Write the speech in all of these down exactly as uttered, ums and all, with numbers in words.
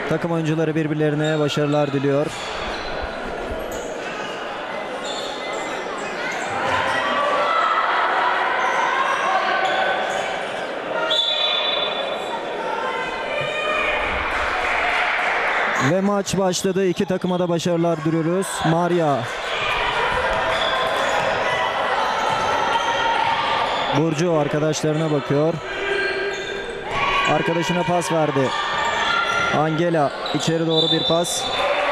Takım oyuncuları birbirlerine başarılar diliyor. Ve maç başladı. İki takıma da başarılar diliyoruz. Maria. Burcu arkadaşlarına bakıyor. Arkadaşına pas verdi. Angela içeri doğru bir pas.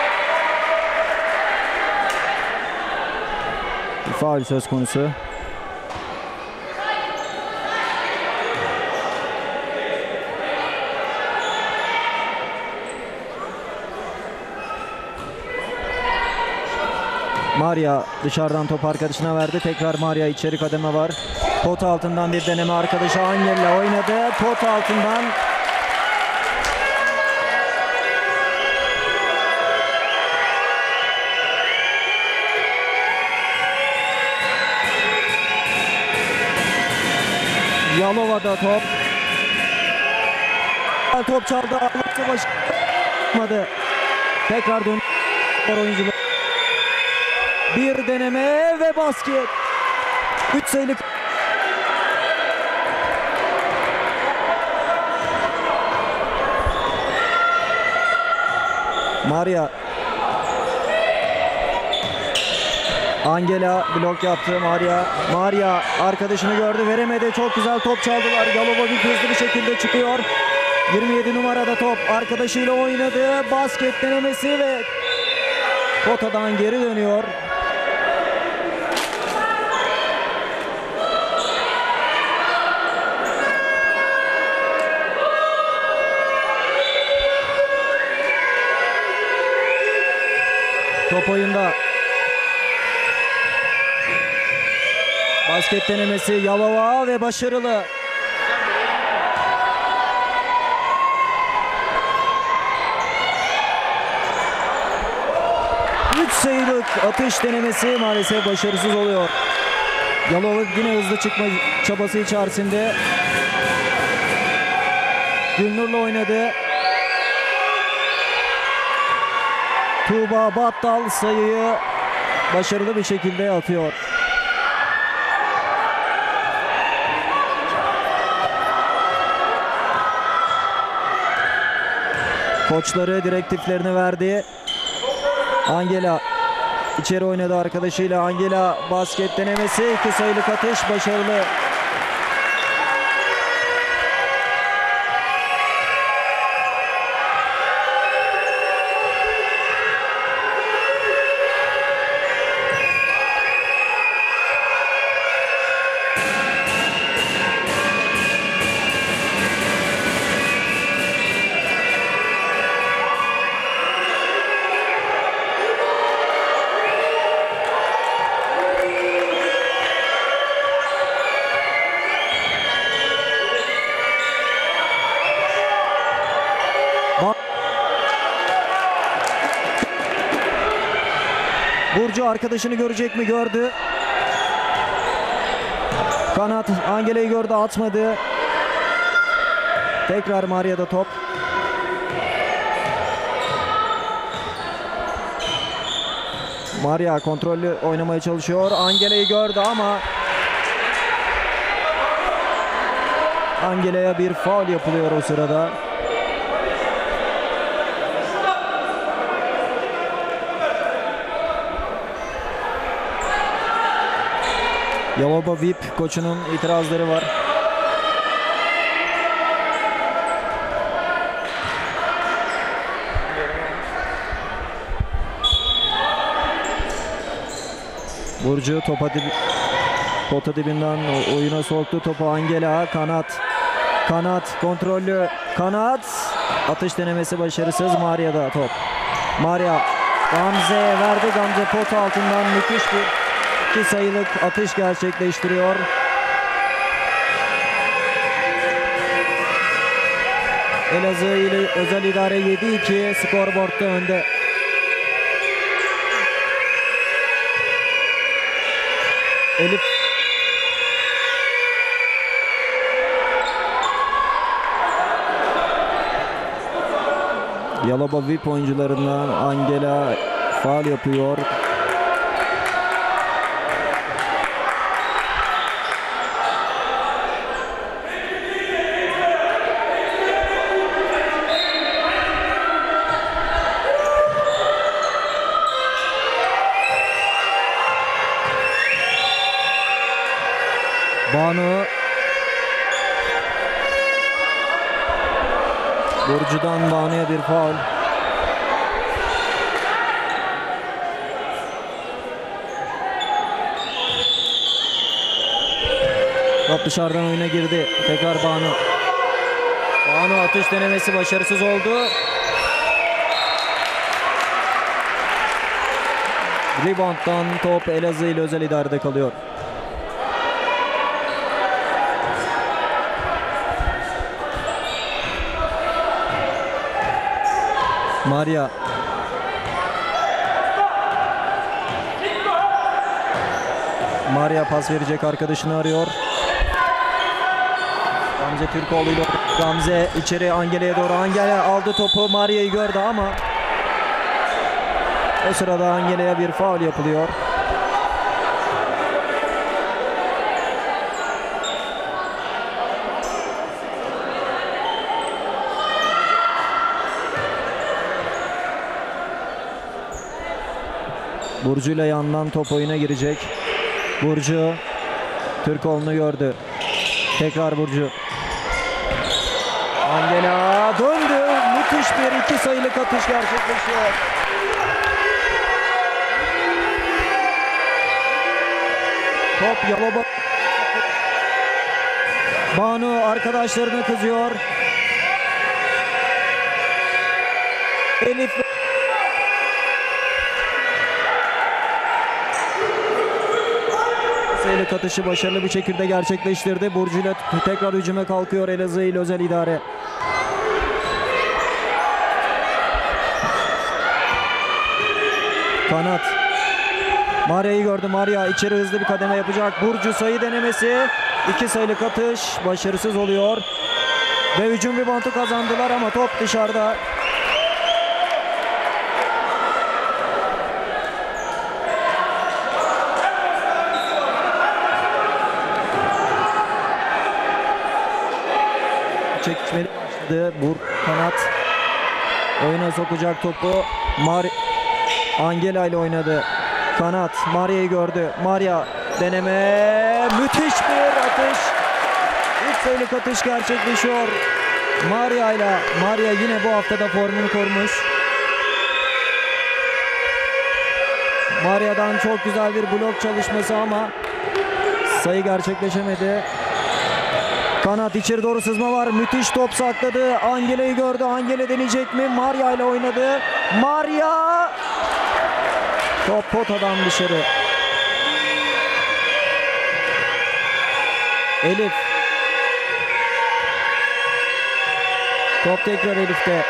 Faul söz konusu. Maria dışarıdan top arkadaşına verdi. Tekrar Maria içeri kademe var. Pot altından bir deneme, arkadaşı Angela oynadı. Pot altından Yalova'da top. Top çaldı. Alırsa başlamadı. Tekrar dön. Oyuncular. Bir deneme ve basket. üç sayılık. Maria. Angela blok yaptı. Maria. Maria arkadaşını gördü, veremedi. Çok güzel top çaldılar. Yalova bir hızlı bir şekilde çıkıyor. yirmi yedi numarada top arkadaşıyla oynadı. Basket denemesi ve potadan geri dönüyor. Top oyunda. Basket denemesi Yalova ve başarılı. üç sayılık atış denemesi maalesef başarısız oluyor. Yalova yine hızlı çıkma çabası içerisinde. Gülnur'la oynadı. Tuğba Battal sayıyı başarılı bir şekilde atıyor. Koçları direktiflerini verdi. Angela içeri oynadı arkadaşıyla. Angela basket denemesi, iki sayılık atış başarılı. Burcu arkadaşını görecek mi? Gördü. Kanat Angela'yı gördü, atmadı. Tekrar Maria'da top. Maria kontrollü oynamaya çalışıyor. Angela'yı gördü ama Angela'ya bir faul yapılıyor o sırada. Yalova V I P koçunun itirazları var. Burcu topa dib pota dibinden oyuna soktu topu. Angela kanat. Kanat kontrollü. Kanat. Atış denemesi başarısız. Maria'da top. Maria Gamze verdi. Gamze pot altından müthiş bir iki sayılık atış gerçekleştiriyor. Elazığ ile Özel İdare yedi iki skorboardta önde. Elif Yalova V I P oyuncularından Angela faul yapıyor. Banu Burcu'dan Banu'ya bir faul. Top dışarıdan oyuna girdi. Tekrar Banu. Banu atış denemesi başarısız oldu. Rebound'dan top Elazığ ile özel idarede kalıyor. Maria. Maria pas verecek arkadaşını arıyor. Gamze Türkoğlu ile Gamze içeri Angela'ya doğru. Angela aldı topu. Maria'yı gördü ama o sırada Angela'ya bir faul yapılıyor. Burcu ile yandan top oyuna girecek. Burcu Türkoğlu'nu gördü. Tekrar Burcu. Angela döndü. Müthiş bir iki sayılık atış gerçekleşiyor. Top Yalova. Banu arkadaşlarına kızıyor. Elif sayılık atışı başarılı bir şekilde gerçekleştirdi. Burcu ile tekrar hücuma kalkıyor Elazığ ile özel idare. Kanat. Maria'yı gördü. Maria içeri hızlı bir kademe yapacak. Burcu sayı denemesi. İki sayılık atış başarısız oluyor. Ve hücum reboundu kazandılar ama top dışarıda. Çekişmeli başladı. Bur kanat oyuna sokacak topu. Mari Angela ile oynadı. Kanat Maria'yı gördü. Maria deneme. Müthiş bir atış. İlk sayılık atış gerçekleşiyor. Maria ile Maria yine bu haftada formunu korumuş. Maria'dan çok güzel bir blok çalışması ama sayı gerçekleşemedi. Kanat içeri doğru sızma var. Müthiş top sakladı. Angela'yı gördü. Angela deneyecek mi? Maria ile oynadı. Maria! Top potadan dışarı. Elif. Top tekrar Elif'te.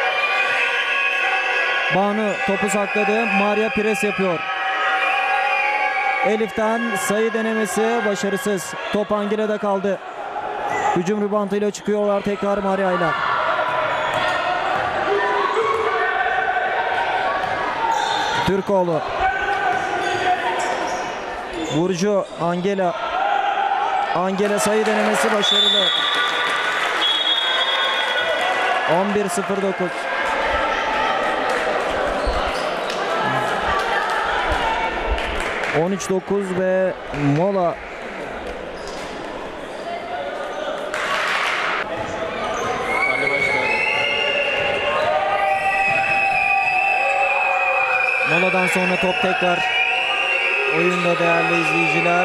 Banu topu sakladı. Maria pres yapıyor. Elif'ten sayı denemesi başarısız. Top Angela'da kaldı. Hücum ribantıyla çıkıyorlar tekrar Maria ile. Türkoğlu. Burcu, Angela. Angela sayı denemesi başarılı. on bir sıfır dokuz. on üç dokuz ve mola. Moladan sonra top tekrar oyunda değerli izleyiciler.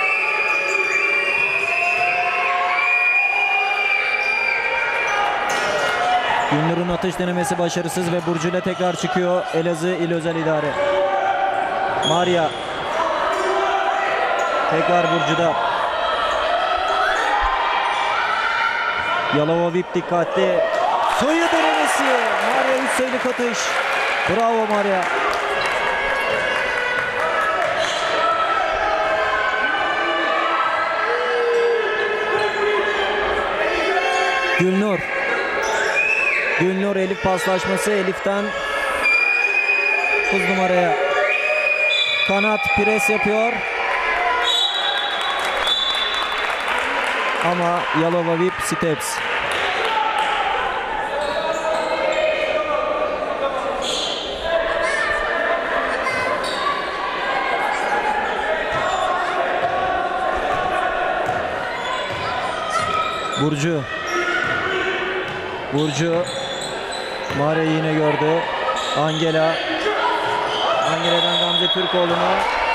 Günnur'un atış denemesi başarısız ve Burcu ile tekrar çıkıyor Elazığ İl Özel İdare. Maria. Tekrar Burcu'da. Yalova V I P dikkatli. Sayı denemesi. Maria üç sayılık atış. Bravo Maria. Gülnur. Gülnur Elif paslaşması. Elif'ten dokuz numaraya. Kanat pres yapıyor. Ama Yalova V I P Steps. Burcu. Burcu. Maria yine gördü. Angela. Angela'dan Gamze Türkoğlu'na.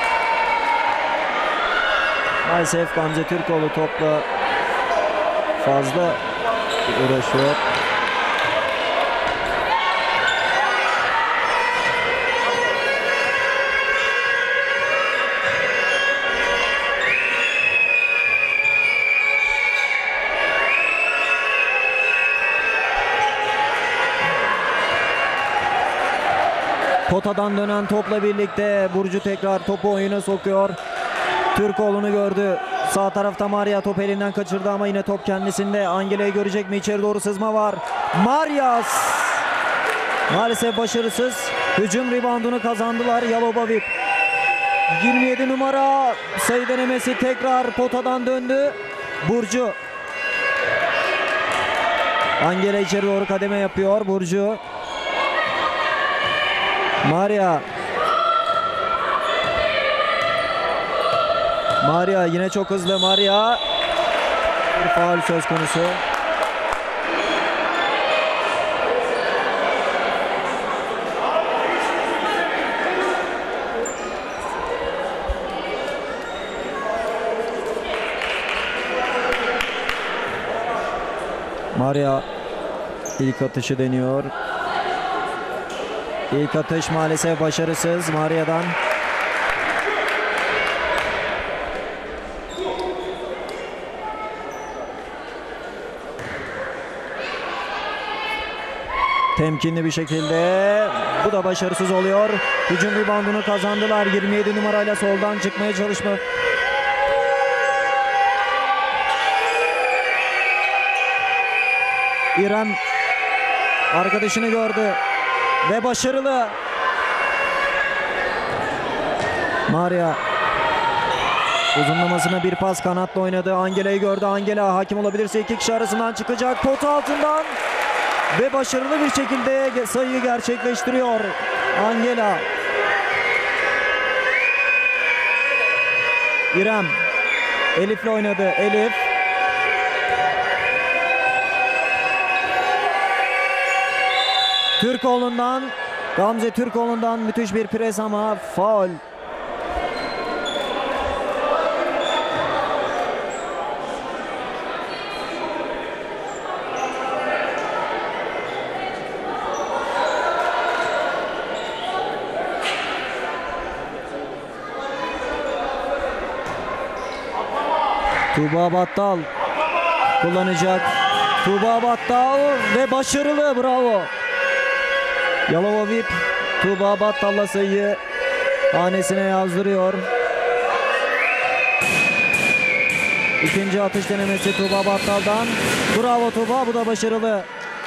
Maalesef Gamze Türkoğlu topla fazla uğraşıyor. Potadan dönen topla birlikte Burcu tekrar topu oyuna sokuyor. Türkoğlu'nu gördü. Sağ tarafta Maria top elinden kaçırdı ama yine top kendisinde. Angela'yı görecek mi? İçeri doğru sızma var. Maria maalesef başarısız. Hücum reboundunu kazandılar Yalova V I P. yirmi yedi numara sayı denemesi tekrar potadan döndü. Burcu. Angela içeri doğru kademe yapıyor. Burcu. Maria. Maria yine çok hızlı. Maria. Bir faul söz konusu. Maria ilk atışı deniyor. İlk atış maalesef başarısız Maria'dan. Temkinli bir şekilde bu da başarısız oluyor. Hücum reboundunu kazandılar. yirmi yedi numarayla soldan çıkmaya çalışma. İrem arkadaşını gördü ve başarılı. Maria uzunlamasına bir pas kanatla oynadı. Angela'yı gördü. Angela hakim olabilirse iki kişi arasından çıkacak. Pota altından ve başarılı bir şekilde sayıyı gerçekleştiriyor Angela. İrem Elif'le oynadı. Elif Türkoğlu'ndan, Gamze Türkoğlu'ndan müthiş bir pres ama faul. Tuğba Battal kullanacak. Tuğba Battal ve başarılı, bravo. Yalova V I P Tuğba Battal'la sayıyı hanesine yazdırıyor. İkinci atış denemesi Tuğba Battal'dan. Bravo Tuğba, bu da başarılı.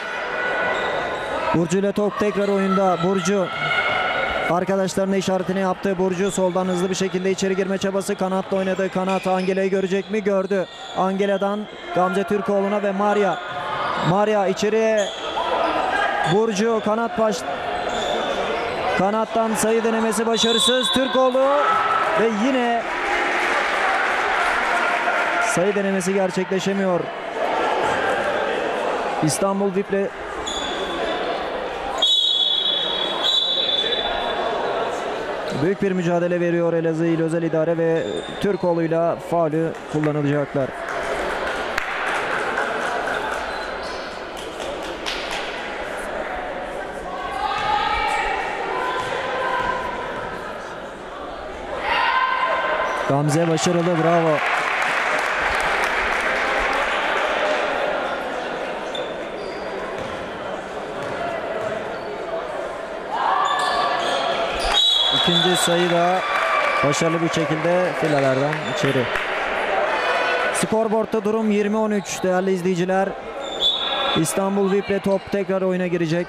Burcu ile top tekrar oyunda. Burcu arkadaşlarına işaretini yaptı. Burcu soldan hızlı bir şekilde içeri girme çabası. Kanatla oynadı. Kanat Angela'yı görecek mi? Gördü. Angela'dan Gamze Türkoğlu'na ve Maria. Maria içeriye. Burcu kanat baş. Kanattan sayı denemesi başarısız. Türkoğlu ve yine sayı denemesi gerçekleşemiyor. İstanbul V I P'le büyük bir mücadele veriyor Elazığ İl Özel İdare ve Türkoğlu'yla faulü kullanılacaklar. Gamze başarılı, bravo. İkinci sayı da başarılı bir şekilde filelerden içeri. Skorboardta durum yirmi on üç değerli izleyiciler. İstanbul V I P'le top tekrar oyuna girecek.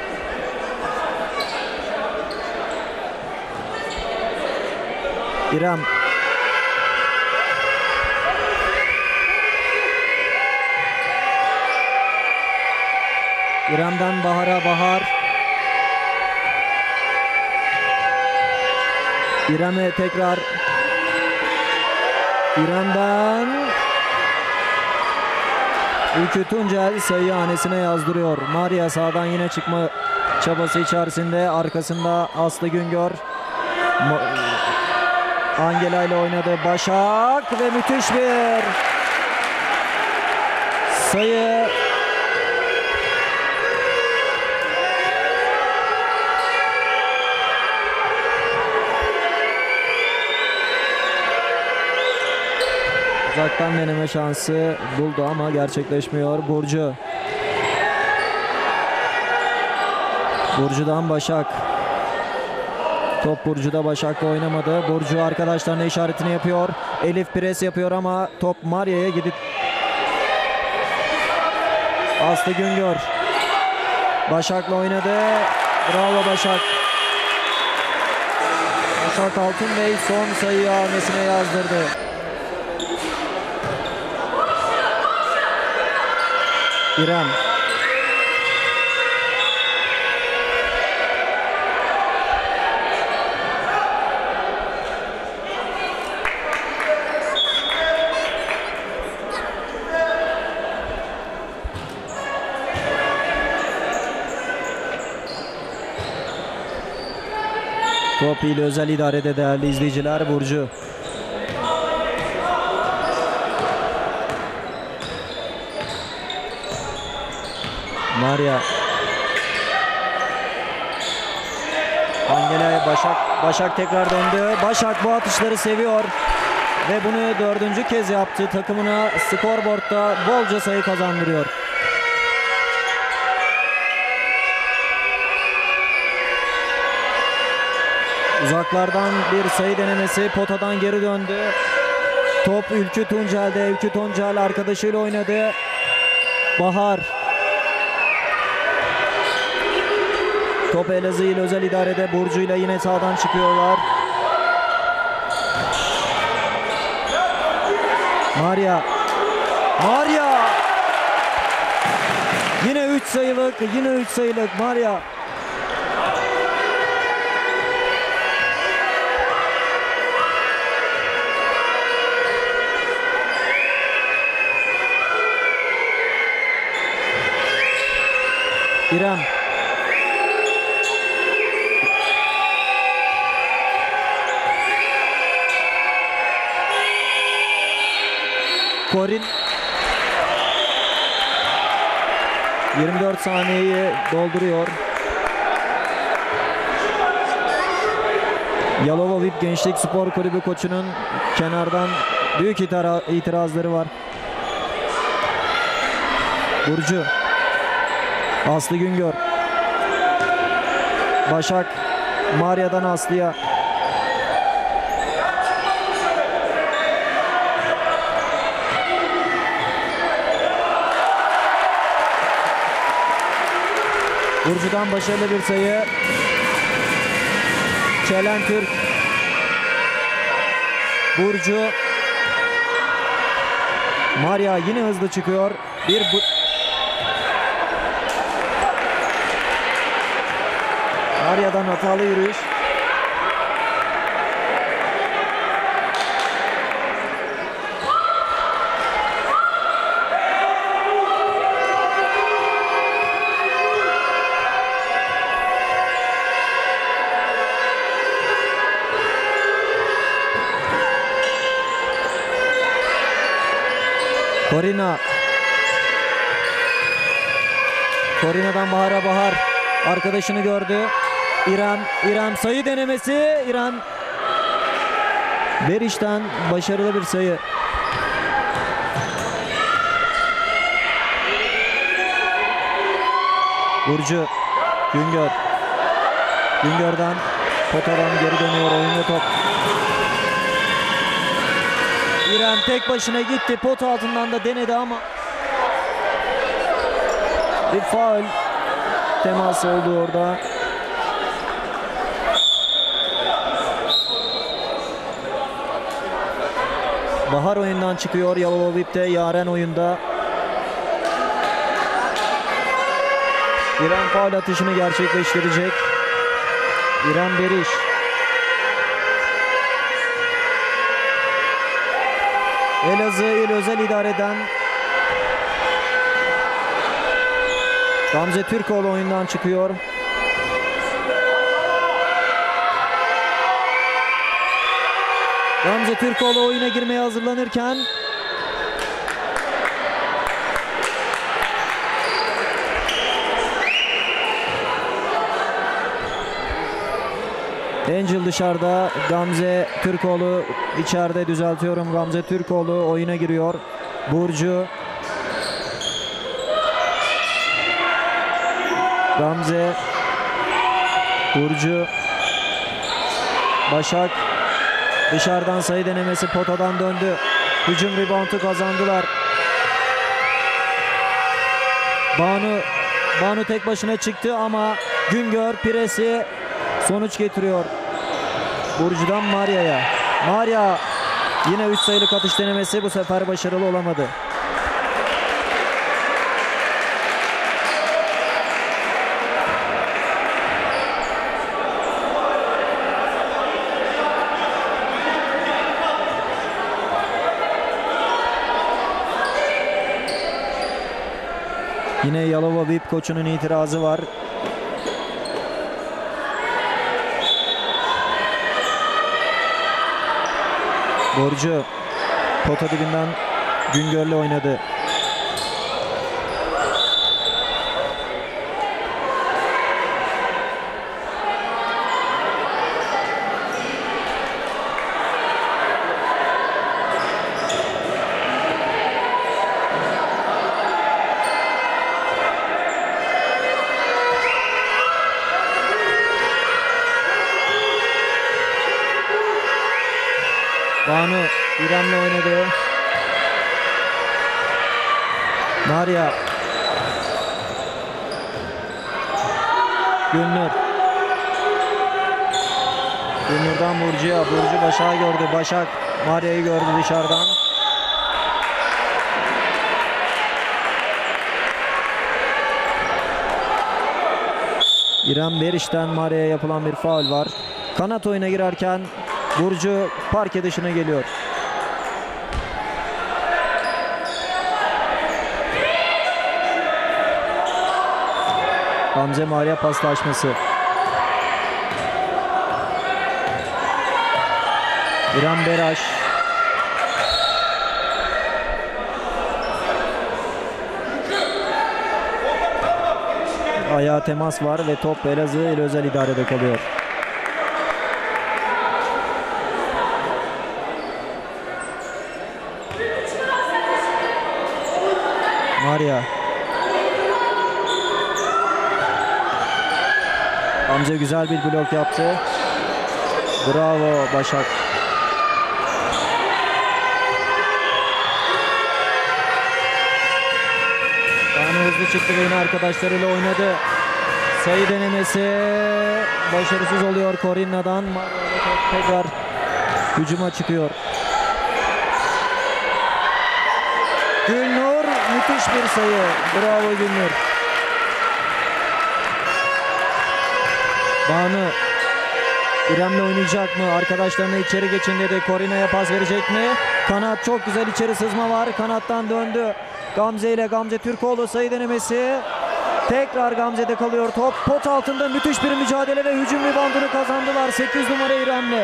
İrem. İrem'den Bahar'a, Bahar. İrem'e tekrar. İrem'den Ülkü Tuncel sayı hanesine yazdırıyor. Maria sağdan yine çıkma çabası içerisinde. Arkasında Aslı Güngör. Angela ile oynadı. Başak ve müthiş bir sayı. Uzaktan deneme şansı buldu ama gerçekleşmiyor. Burcu. Burcu'dan Başak. Top Burcu'da, Başak'la oynamadı. Burcu arkadaşlarına işaretini yapıyor. Elif pres yapıyor ama top Maria'ya gidip Aslı Güngör. Başak'la oynadı. Bravo Başak. Başak Altınbey son sayıyı hanesine yazdırdı. İrem. Top ile özel idarede değerli izleyiciler. Burcu. Maria. Angela'ya Başak. Başak tekrar döndü. Başak bu atışları seviyor. Ve bunu dördüncü kez yaptı. Takımına skorboardta bolca sayı kazandırıyor. Uzaklardan bir sayı denemesi. Potadan geri döndü. Top Ülkü Tuncel'de. Ülkü Tuncel arkadaşıyla oynadı. Bahar. Top Elazığ ile özel idarede. Burcu ile yine sağdan çıkıyorlar. Maria. Maria. Yine üç sayılık. Yine üç sayılık Maria. İrem. Korin. yirmi dört saniyeyi dolduruyor. Yalova V I P Gençlik Spor Kulübü koçunun kenardan büyük itirazları var. Burcu. Aslı Güngör. Başak. Maria'dan Aslı'ya. Burcu'dan başarılı bir sayı. Çelen Türk. Burcu. Maria yine hızlı çıkıyor. Bir bu Maria'dan hatalı yürüyüş. Korina. Korina'dan Bahar'a, Bahar arkadaşını gördü. İrem, İrem sayı denemesi. İrem Beriş'ten başarılı bir sayı. Burcu. Güngör. Güngör'den potadan geri dönüyor, oyunda top. İrem tek başına gitti. Pot altından da denedi ama Bir faul teması oldu orada. Bahar oyundan çıkıyor. Yalova Vip'te, Yaren oyunda. İrem faul atışını gerçekleştirecek. İrem Beriş. Elazığ İl Özel İdare'den Gamze Türkoğlu oyundan çıkıyor. Gamze Türkoğlu oyuna girmeye hazırlanırken Angel dışarıda, Gamze Türkoğlu içeride, düzeltiyorum. Gamze Türkoğlu oyuna giriyor. Burcu, Gamze, Burcu, Başak dışarıdan sayı denemesi, potadan döndü. Hücum reboundu kazandılar. Banu, Banu tek başına çıktı ama Güngör Piresi sonuç getiriyor. Burcu'dan Maria'ya. Maria yine üç sayılık atış denemesi, bu sefer başarılı olamadı. Yine Yalova Vip koçunun itirazı var. Burcu pota dibinden Güngör'le oynadı. Banu İrem'le oynadı. Maria. Gülnur. Gülnur'dan Burcu'ya. Burcu Başak'ı gördü. Başak Maria'yı gördü dışarıdan. İrem Beriş'ten Maria'ya yapılan bir faul var. Kanat oyuna girerken Burcu parke dışına geliyor. Gamze Maria paslaşması. İrem Beraş. Ayağa temas var ve top Elazığ İl Özel İdare'de kalıyor. Maria. Gamze güzel bir blok yaptı. Bravo Başak. Banu hızlı çıktı ve yine arkadaşlarıyla oynadı. Sayı denemesi başarısız oluyor Corinna'dan. Maria tekrar hücuma çıkıyor. Gülnur müthiş bir sayı. Bravo Gülnur. Banu İrem'le oynayacak mı? Arkadaşlarını içeri geçin dedi. Corinna'ya pas verecek mi? Kanat, çok güzel içeri sızma var. Kanattan döndü. Gamze ile Gamze Türkoğlu sayı denemesi. Tekrar Gamze'de kalıyor top. Pot altında müthiş bir mücadele ve hücum ribandını kazandılar. sekiz numara İrem'le.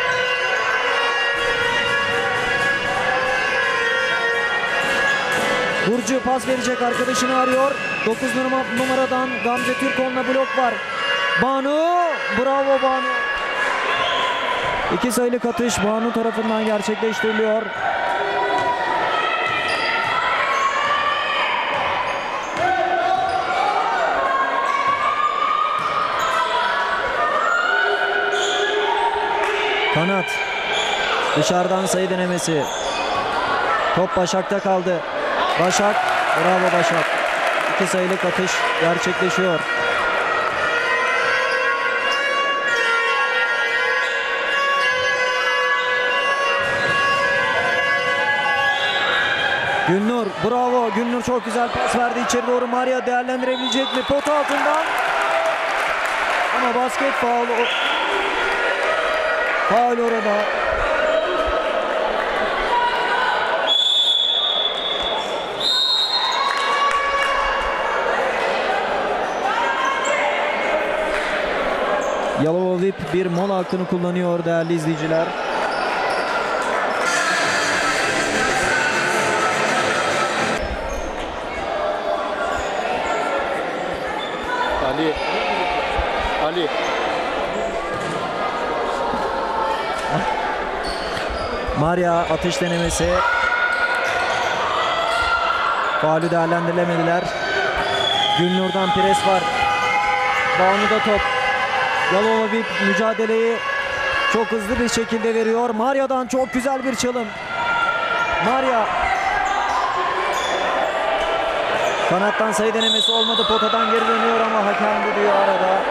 Burcu pas verecek, arkadaşını arıyor. dokuz numaradan Gamze Türkoğlu'na blok var. Banu, bravo Banu. İki sayılık atış Banu tarafından gerçekleştiriliyor. Kanat. Dışarıdan sayı denemesi. Top Başak'ta kaldı. Başak, bravo Başak. İki sayılık atış gerçekleşiyor. Gülnur, bravo. Gülnur çok güzel pas verdi içeri doğru. Maria değerlendirebilecek mi? Pot altından. Ama basket faul. Faul orada. Yalova Vip bir mola hakkını kullanıyor değerli izleyiciler. Ali. Ali. Maria atış denemesi. Faulü değerlendirilemediler. Gülnur'dan pres var. Banu'da top. Yalova Vip mücadeleyi çok hızlı bir şekilde veriyor. Maria'dan çok güzel bir çalım. Maria. Kanattan sayı denemesi olmadı. Potadan geri dönüyor ama hakem gidiyor arada.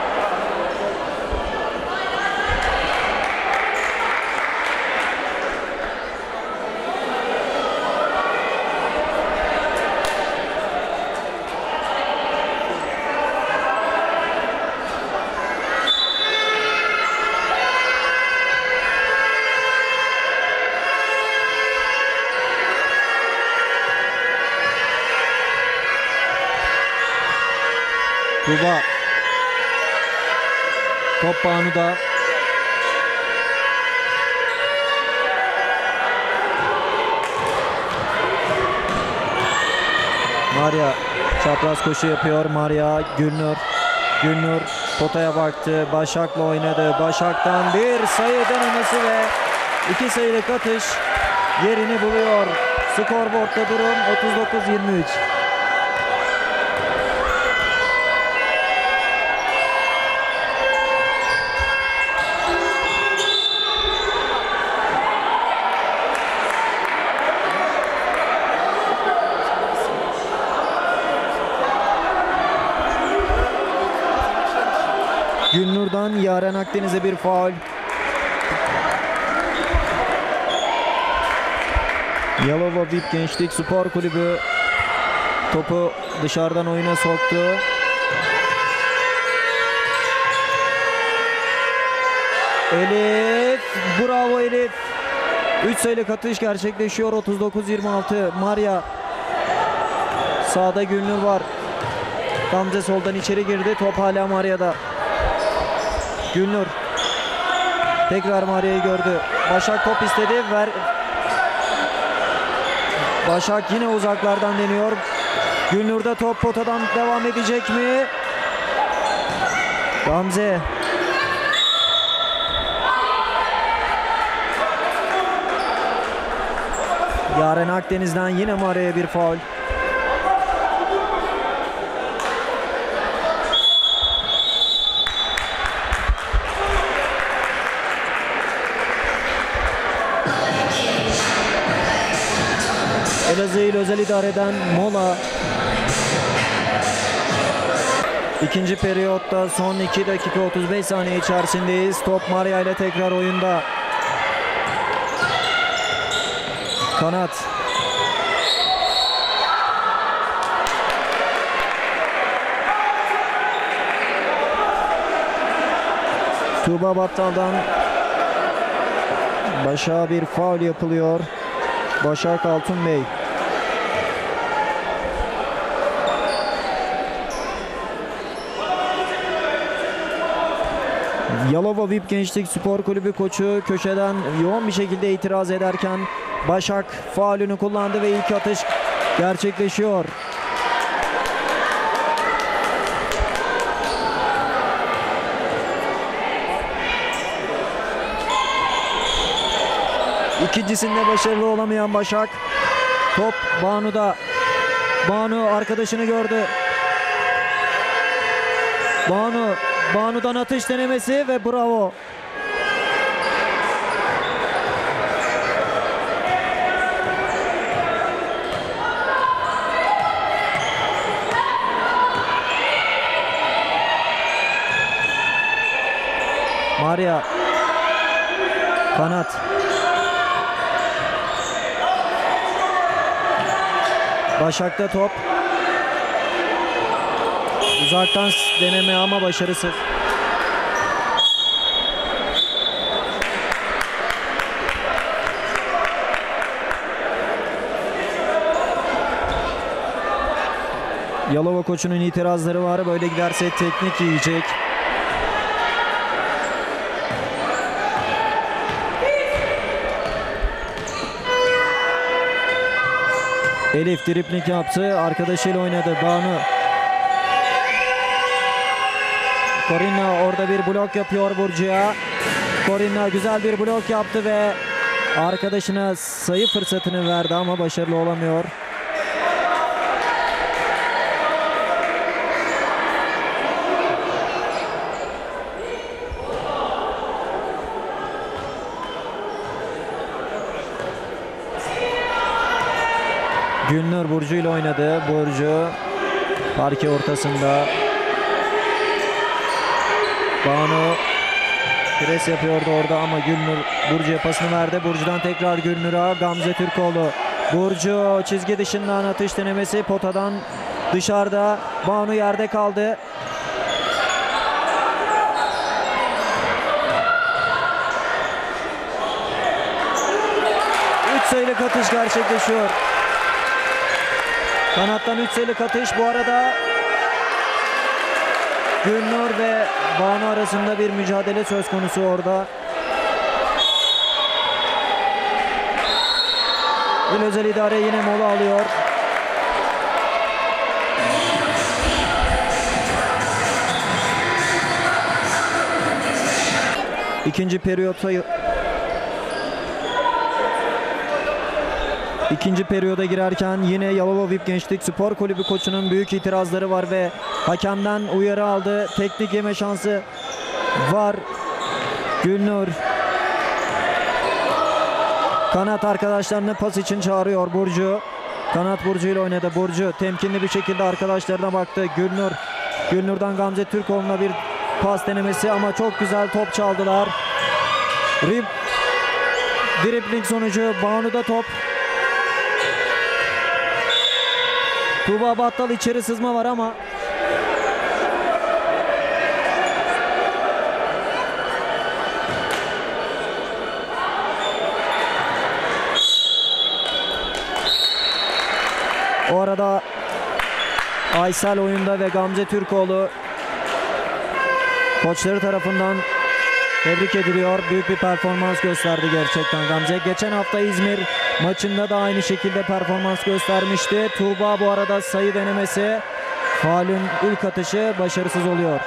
Tuğba. Top Banu'da. Maria çapraz koşu yapıyor. Maria, Gülnur. Gülnur potaya baktı. Başak'la oynadı. Başak'tan bir sayı denemesi ve iki sayılık atış yerini buluyor. Skorboardta durum otuz dokuz yirmi üç. Gülnur'dan Yaren Akdeniz'e bir faul. Yalova Vip Gençlik Spor Kulübü topu dışarıdan oyuna soktu. Elif, bravo Elif. üç sayılık atış gerçekleşiyor. otuz dokuz yirmi altı. Maria. Sağda Gülnur var. Gamze soldan içeri girdi. Top hala Maria'da. Gülnur tekrar Maria'yı gördü. Başak top istedi. Ver. Başak yine uzaklardan deniyor. Gülnur'da top potadan devam edecek mi? Gamze. Yaren Akdeniz'den yine Maria'ya bir faul. Elazığ İl Özel İdare'den mola. İkinci periyotta son iki dakika otuz beş saniye içerisindeyiz. Top Maria ile tekrar oyunda. Kanat. Tuğba Battal'dan Başak'a bir faul yapılıyor. Başak Altunbey. Yalova Vip Gençlik Spor Kulübü koçu köşeden yoğun bir şekilde itiraz ederken Başak faulünü kullandı ve ilk atış gerçekleşiyor. İkincisinde başarılı olamayan Başak. Top Banu'da. Banu arkadaşını gördü. Banu. Banu'dan atış denemesi ve bravo. Maria. Kanat. Başak'ta top. Uzaktan deneme ama başarısız. Yalova koçunun itirazları var. Böyle giderse teknik yiyecek. Elif dripling yaptı. Arkadaşıyla oynadı. Banu. Corina orada bir blok yapıyor Burcu'ya. Corina güzel bir blok yaptı ve arkadaşına sayı fırsatını verdi ama başarılı olamıyor. Gülnur Burcu ile oynadı. Burcu parke ortasında. Banu pres yapıyordu orada ama Gülnur Burcu'ya pasını verdi. Burcu'dan tekrar Gülnur'a. Gamze Türkoğlu. Burcu çizgi dışından atış denemesi, potadan dışarıda. Banu yerde kaldı. üç sayılık atış gerçekleşiyor. Kanattan üç sayılık atış. Bu arada Gülnur ve Banu arasında bir mücadele söz konusu orada. İl Özel İdare yine mola alıyor. İkinci periyotta İkinci periyoda girerken yine Yalova V I P Gençlik Spor Kulübü koçunun büyük itirazları var ve hakemden uyarı aldı. Teknik yeme şansı var. Gülnur kanat arkadaşlarını pas için çağırıyor Burcu. Kanat Burcu ile oynadı. Burcu temkinli bir şekilde arkadaşlarına baktı. Gülnur Gülnur'dan Gamze Türkoğlu'na bir pas denemesi ama çok güzel top çaldılar. Rip dribling sonucu Banu'da top. Tuğba Battal içeri sızma var ama o arada Aysel oyunda ve Gamze Türkoğlu koçları tarafından tebrik ediliyor. Büyük bir performans gösterdi gerçekten Gamze. Geçen hafta İzmir maçında da aynı şekilde performans göstermişti. Tuğba bu arada sayı denemesi, faulün ilk atışı başarısız oluyor.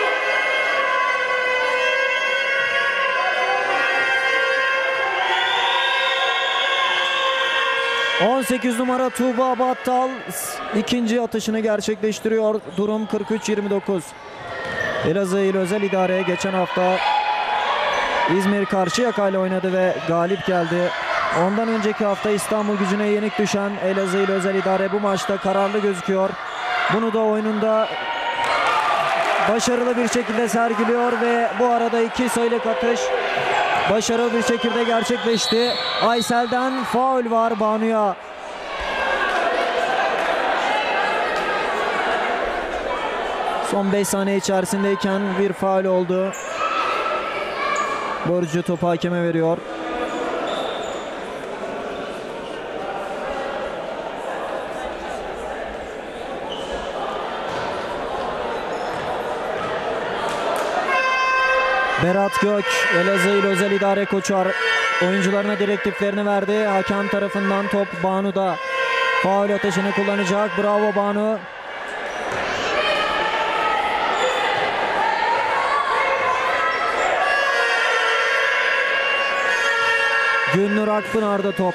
on sekiz numara Tuğba Battal ikinci atışını gerçekleştiriyor. Durum kırk üç yirmi dokuz. Elazığ İl Özel İdare geçen hafta İzmir Karşıyaka ile oynadı ve galip geldi. Ondan önceki hafta İstanbul Gücü'ne yenik düşen Elazığ İl Özel İdare bu maçta kararlı gözüküyor. Bunu da oyununda başarılı bir şekilde sergiliyor ve bu arada iki sayılık atış başarılı bir şekilde gerçekleşti. Aysel'den faul var Banu'ya. Son beş saniye içerisindeyken bir faul oldu. Burcu topu hakeme veriyor. Berat Gök, Elazığ İl Özel İdare Koçu oyuncularına direktiflerini verdi. Hakem tarafından top Banu'da. Faul atışını kullanacak. Bravo Banu. Gülnur Akpınar'da top.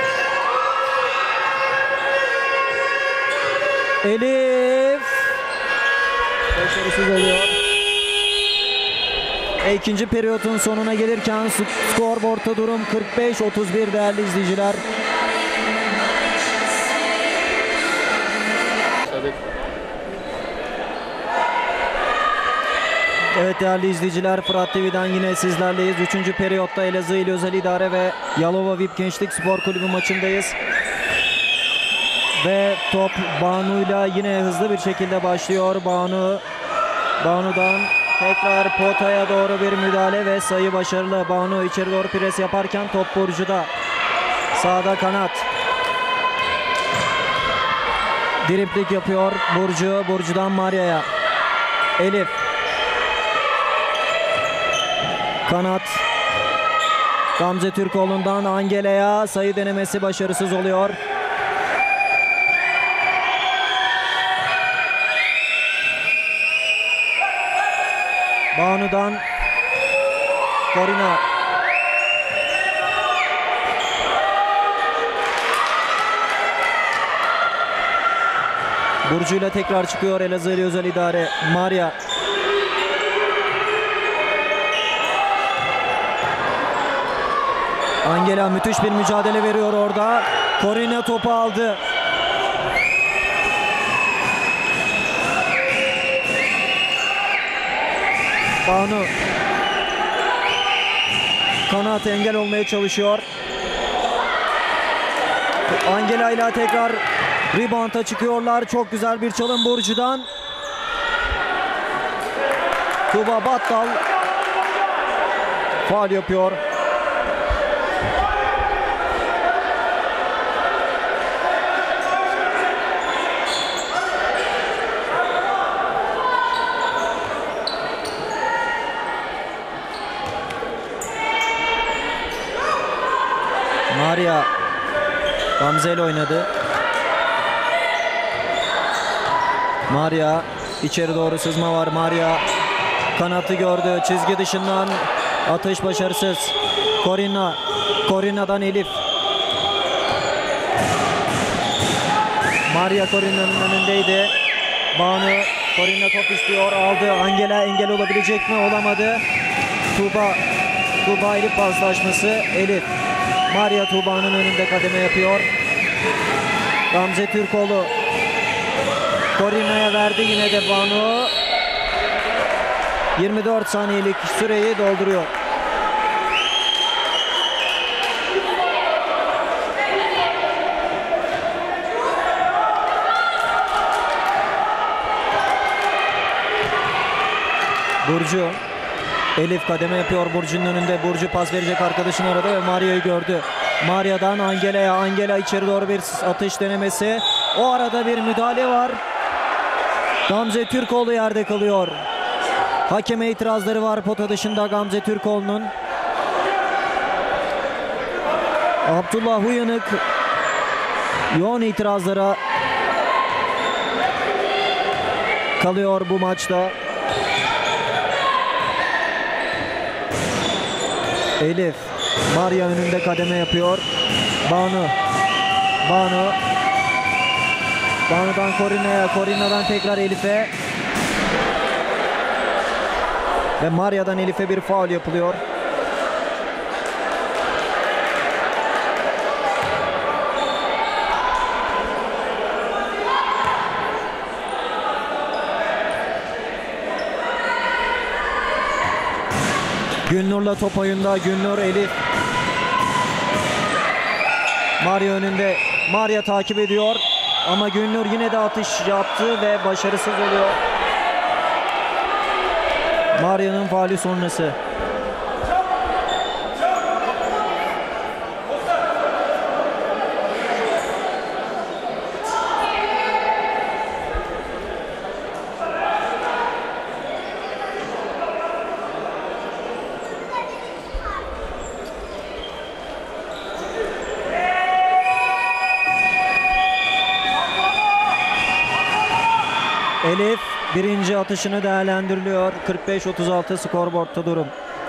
Elif. Başarısız oluyor. E, ikinci periyotun sonuna gelirken skorboardta durum kırk beş otuz bir değerli izleyiciler. Evet değerli izleyiciler, Fırat T V'den yine sizlerleyiz. Üçüncü periyotta Elazığ İl Özel İdare ve Yalova V I P Gençlik Spor Kulübü maçındayız. Ve top Banu'yla yine hızlı bir şekilde başlıyor. Banu, Banu'dan tekrar potaya doğru bir müdahale ve sayı başarılı. Banu içeri doğru pres yaparken top Burcu'da. Sağda kanat. Driplik yapıyor Burcu. Burcu'dan Maria'ya. Elif. Kanat. Gamze Türkoğlu'ndan Angela'ya sayı denemesi başarısız oluyor. Banu'dan Korina. Burcu'yla tekrar çıkıyor Elazığ İl Özel İdare. Maria. Angela müthiş bir mücadele veriyor orada. Korina topu aldı. Banu. Kanat engel olmaya çalışıyor. Angela ile tekrar rebound'a çıkıyorlar. Çok güzel bir çalım Burcu'dan. Tuba Battal faul yapıyor. Maria Gamze ile oynadı. Maria içeri doğru sızma var. Maria kanatı gördü. Çizgi dışından atış başarısız. Korina. Korina'dan Elif. Maria Korina'nın önündeydi. Banu Korina top istiyor. Aldı. Angela engel olabilecek mi? Olamadı. Tuğba. Tuğba Elif paslaşması. Elif. Maria Tuğba'nın önünde kademe yapıyor. Gamze Türkoğlu Korina'ya verdi, yine de Banu yirmi dört saniyelik süreyi dolduruyor. Burcu. Elif kademe yapıyor Burcu'nun önünde. Burcu pas verecek arkadaşını arada ve Maria'yı gördü. Maria'dan Angela'ya. Angela içeri doğru bir atış denemesi. O arada bir müdahale var. Gamze Türkoğlu yerde kalıyor. Hakeme itirazları var pota dışında Gamze Türkoğlu'nun. Abdullah Uyanık yoğun itirazlara kalıyor bu maçta. Elif. Maria önünde kademe yapıyor. Banu. Banu. Banu'dan Korina'ya. Korina'dan tekrar Elif'e. Ve Maria'dan Elif'e bir faul yapılıyor. Gülnur'la top oyunda. Gülnur, Elif. Maria önünde. Maria takip ediyor. Ama Gülnur yine de atış yaptı ve başarısız oluyor. Maria'nın faulü sonrası. Elif birinci atışını değerlendiriliyor. kırk beş otuz altı skorboardta durum.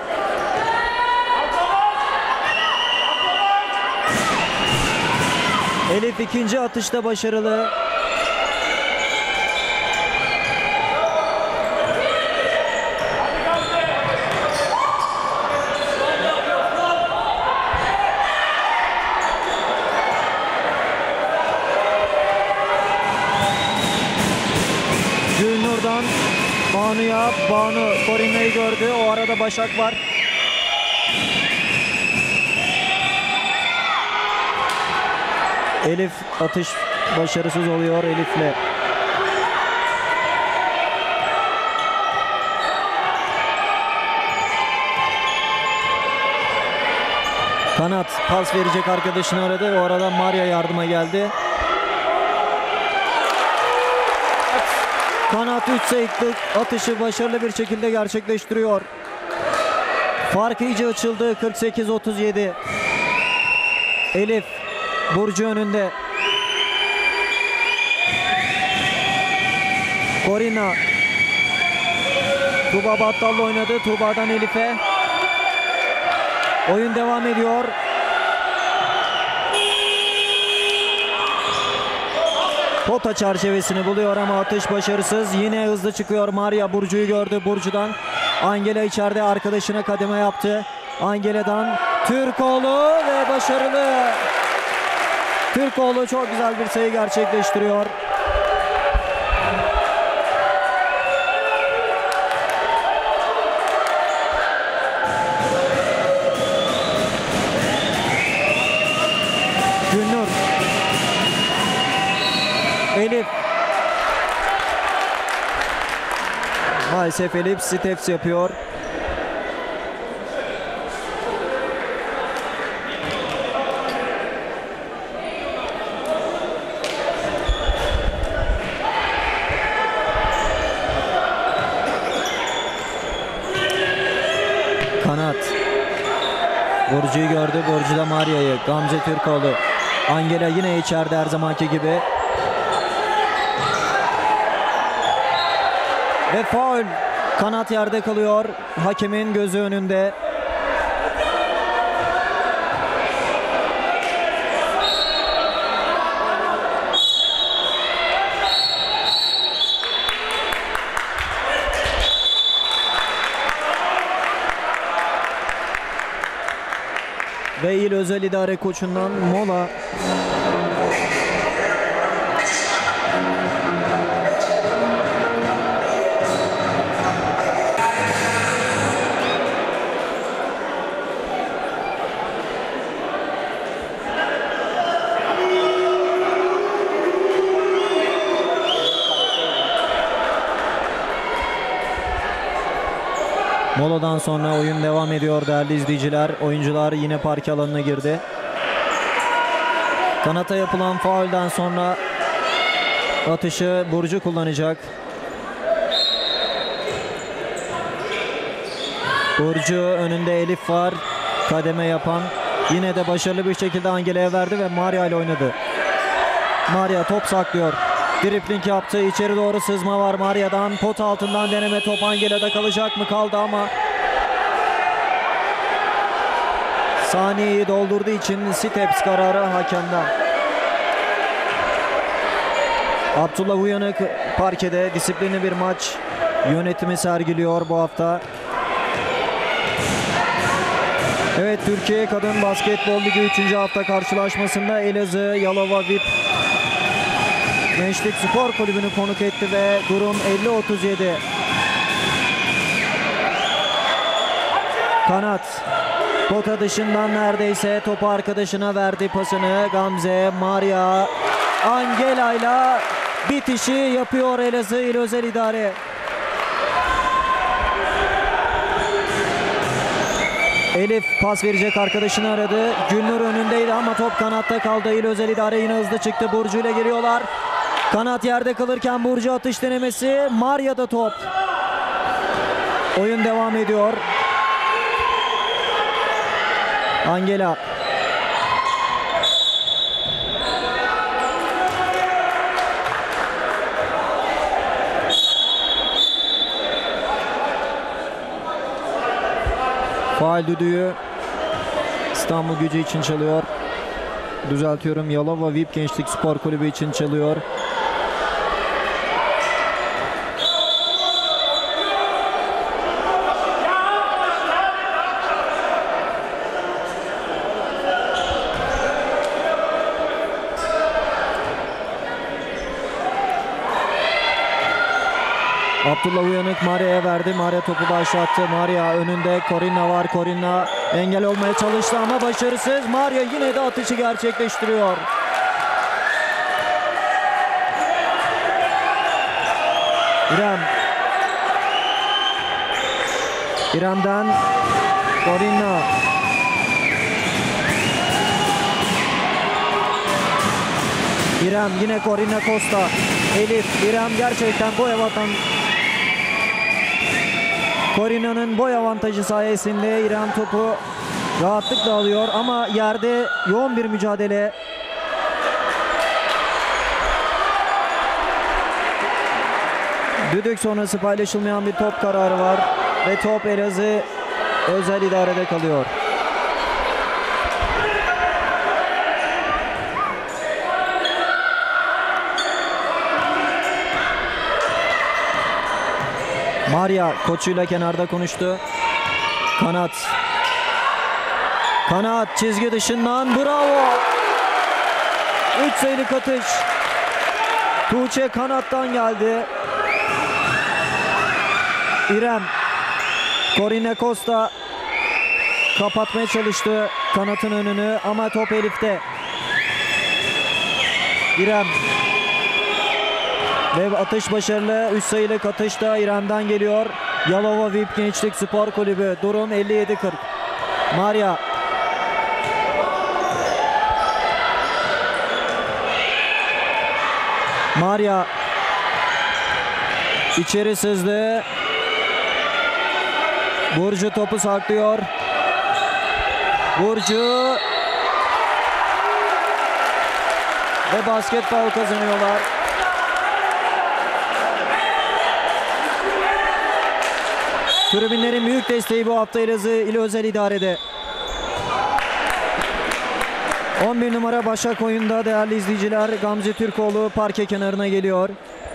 Elif ikinci atışta başarılı. Banu'ya. Banu Korina'yı gördü. O arada Başak var. Elif atış başarısız oluyor Elif'le. Kanat pas verecek arkadaşını aradı. O arada Maria yardıma geldi. Kanat üç sayılık atışı başarılı bir şekilde gerçekleştiriyor. Fark iyice açıldı. kırk sekiz otuz yedi. Elif Burcu önünde. Korina. Tuğba Battal'la oynadı. Tuğba'dan Elif'e. Oyun devam ediyor. Pota çerçevesini buluyor ama atış başarısız. Yine hızlı çıkıyor Maria. Burcu'yu gördü. Burcu'dan Angela içeride arkadaşına kademe yaptı. Angela'dan Türkoğlu ve başarılı. Türkoğlu çok güzel bir sayı gerçekleştiriyor. Günnur. Elif. Maalesef Elif steps yapıyor. Kanat. Burcu'yu gördü. Burcu da Maria'yı. Gamze Türkoğlu. Angela yine içeride her zamanki gibi. Ve faul. Kanat yerde kalıyor. Hakemin gözü önünde. Ve İl Özel İdare Koçu'ndan mola. Moladan sonra oyun devam ediyor değerli izleyiciler. Oyuncular yine parke alanına girdi. Kanata yapılan faulden sonra atışı Burcu kullanacak. Burcu önünde Elif var. Kademe yapan. Yine de başarılı bir şekilde Angela'ya verdi ve Maria ile oynadı. Maria top saklıyor. Dripling yaptı. İçeri doğru sızma var Maria'dan. Pot altından deneme, top Angela'da kalacak mı? Kaldı ama saniyeyi doldurduğu için steps kararı hakemden. Abdullah Uyanık parkede disiplinli bir maç yönetimi sergiliyor bu hafta. Evet, Türkiye Kadın Basketbol Ligi üçüncü hafta karşılaşmasında Elazığ Yalova V I P Gençlik Spor Kulübü'nü konuk etti ve durum elli otuz yedi. Kanat pota dışından neredeyse topu arkadaşına verdi pasını. Gamze, Maria, Angela ile bitişi yapıyor Elazığ İl Özel İdare. Elif pas verecek arkadaşını aradı. Gülnur önündeydi ama top kanatta kaldı. İl Özel İdare yine hızlı çıktı. Burcu ile geliyorlar. Kanat yerde kalırken Burcu atış denemesi. Maria'da top. Oyun devam ediyor. Angela. Faul düdüğü İstanbul Gücü için çalıyor. Düzeltiyorum, Yalova V I P Gençlik Spor Kulübü için çalıyor. Abdullah Uyanık Maria'ya verdi. Maria topu başlattı. Maria önünde, Corina var. Corina engel olmaya çalıştı ama başarısız. Maria yine de atışı gerçekleştiriyor. İrem. İrem'den Corina. İrem yine Corina Costa. Elif, İrem gerçekten boy avantajı. Corina'nın boy avantajı sayesinde İrem topu rahatlıkla alıyor ama yerde yoğun bir mücadele. Düdük sonrası paylaşılmayan bir top kararı var ve top Elazığ özel idarede kalıyor. Maria koçuyla kenarda konuştu. Kanat. Kanat çizgi dışından bravo. üç sayılık atış. Tuğçe kanattan geldi. İrem. Corina Costa kapatmaya çalıştı kanatın önünü ama top Elif'te. İrem. Ve atış başarılı. üç sayılık atış da İrem'den geliyor. Yalova V I P Gençlik Spor Kulübü. Durum elli yedi kırk. Maria. Maria. İçeri sızdı. Burcu topu saklıyor. Burcu. Ve basket faul kazanıyorlar. Tribünlerin büyük desteği bu hafta Elazığ İl Özel İdare'de. on bir numara Başak oyunda değerli izleyiciler. Gamze Türkoğlu parke kenarına geliyor.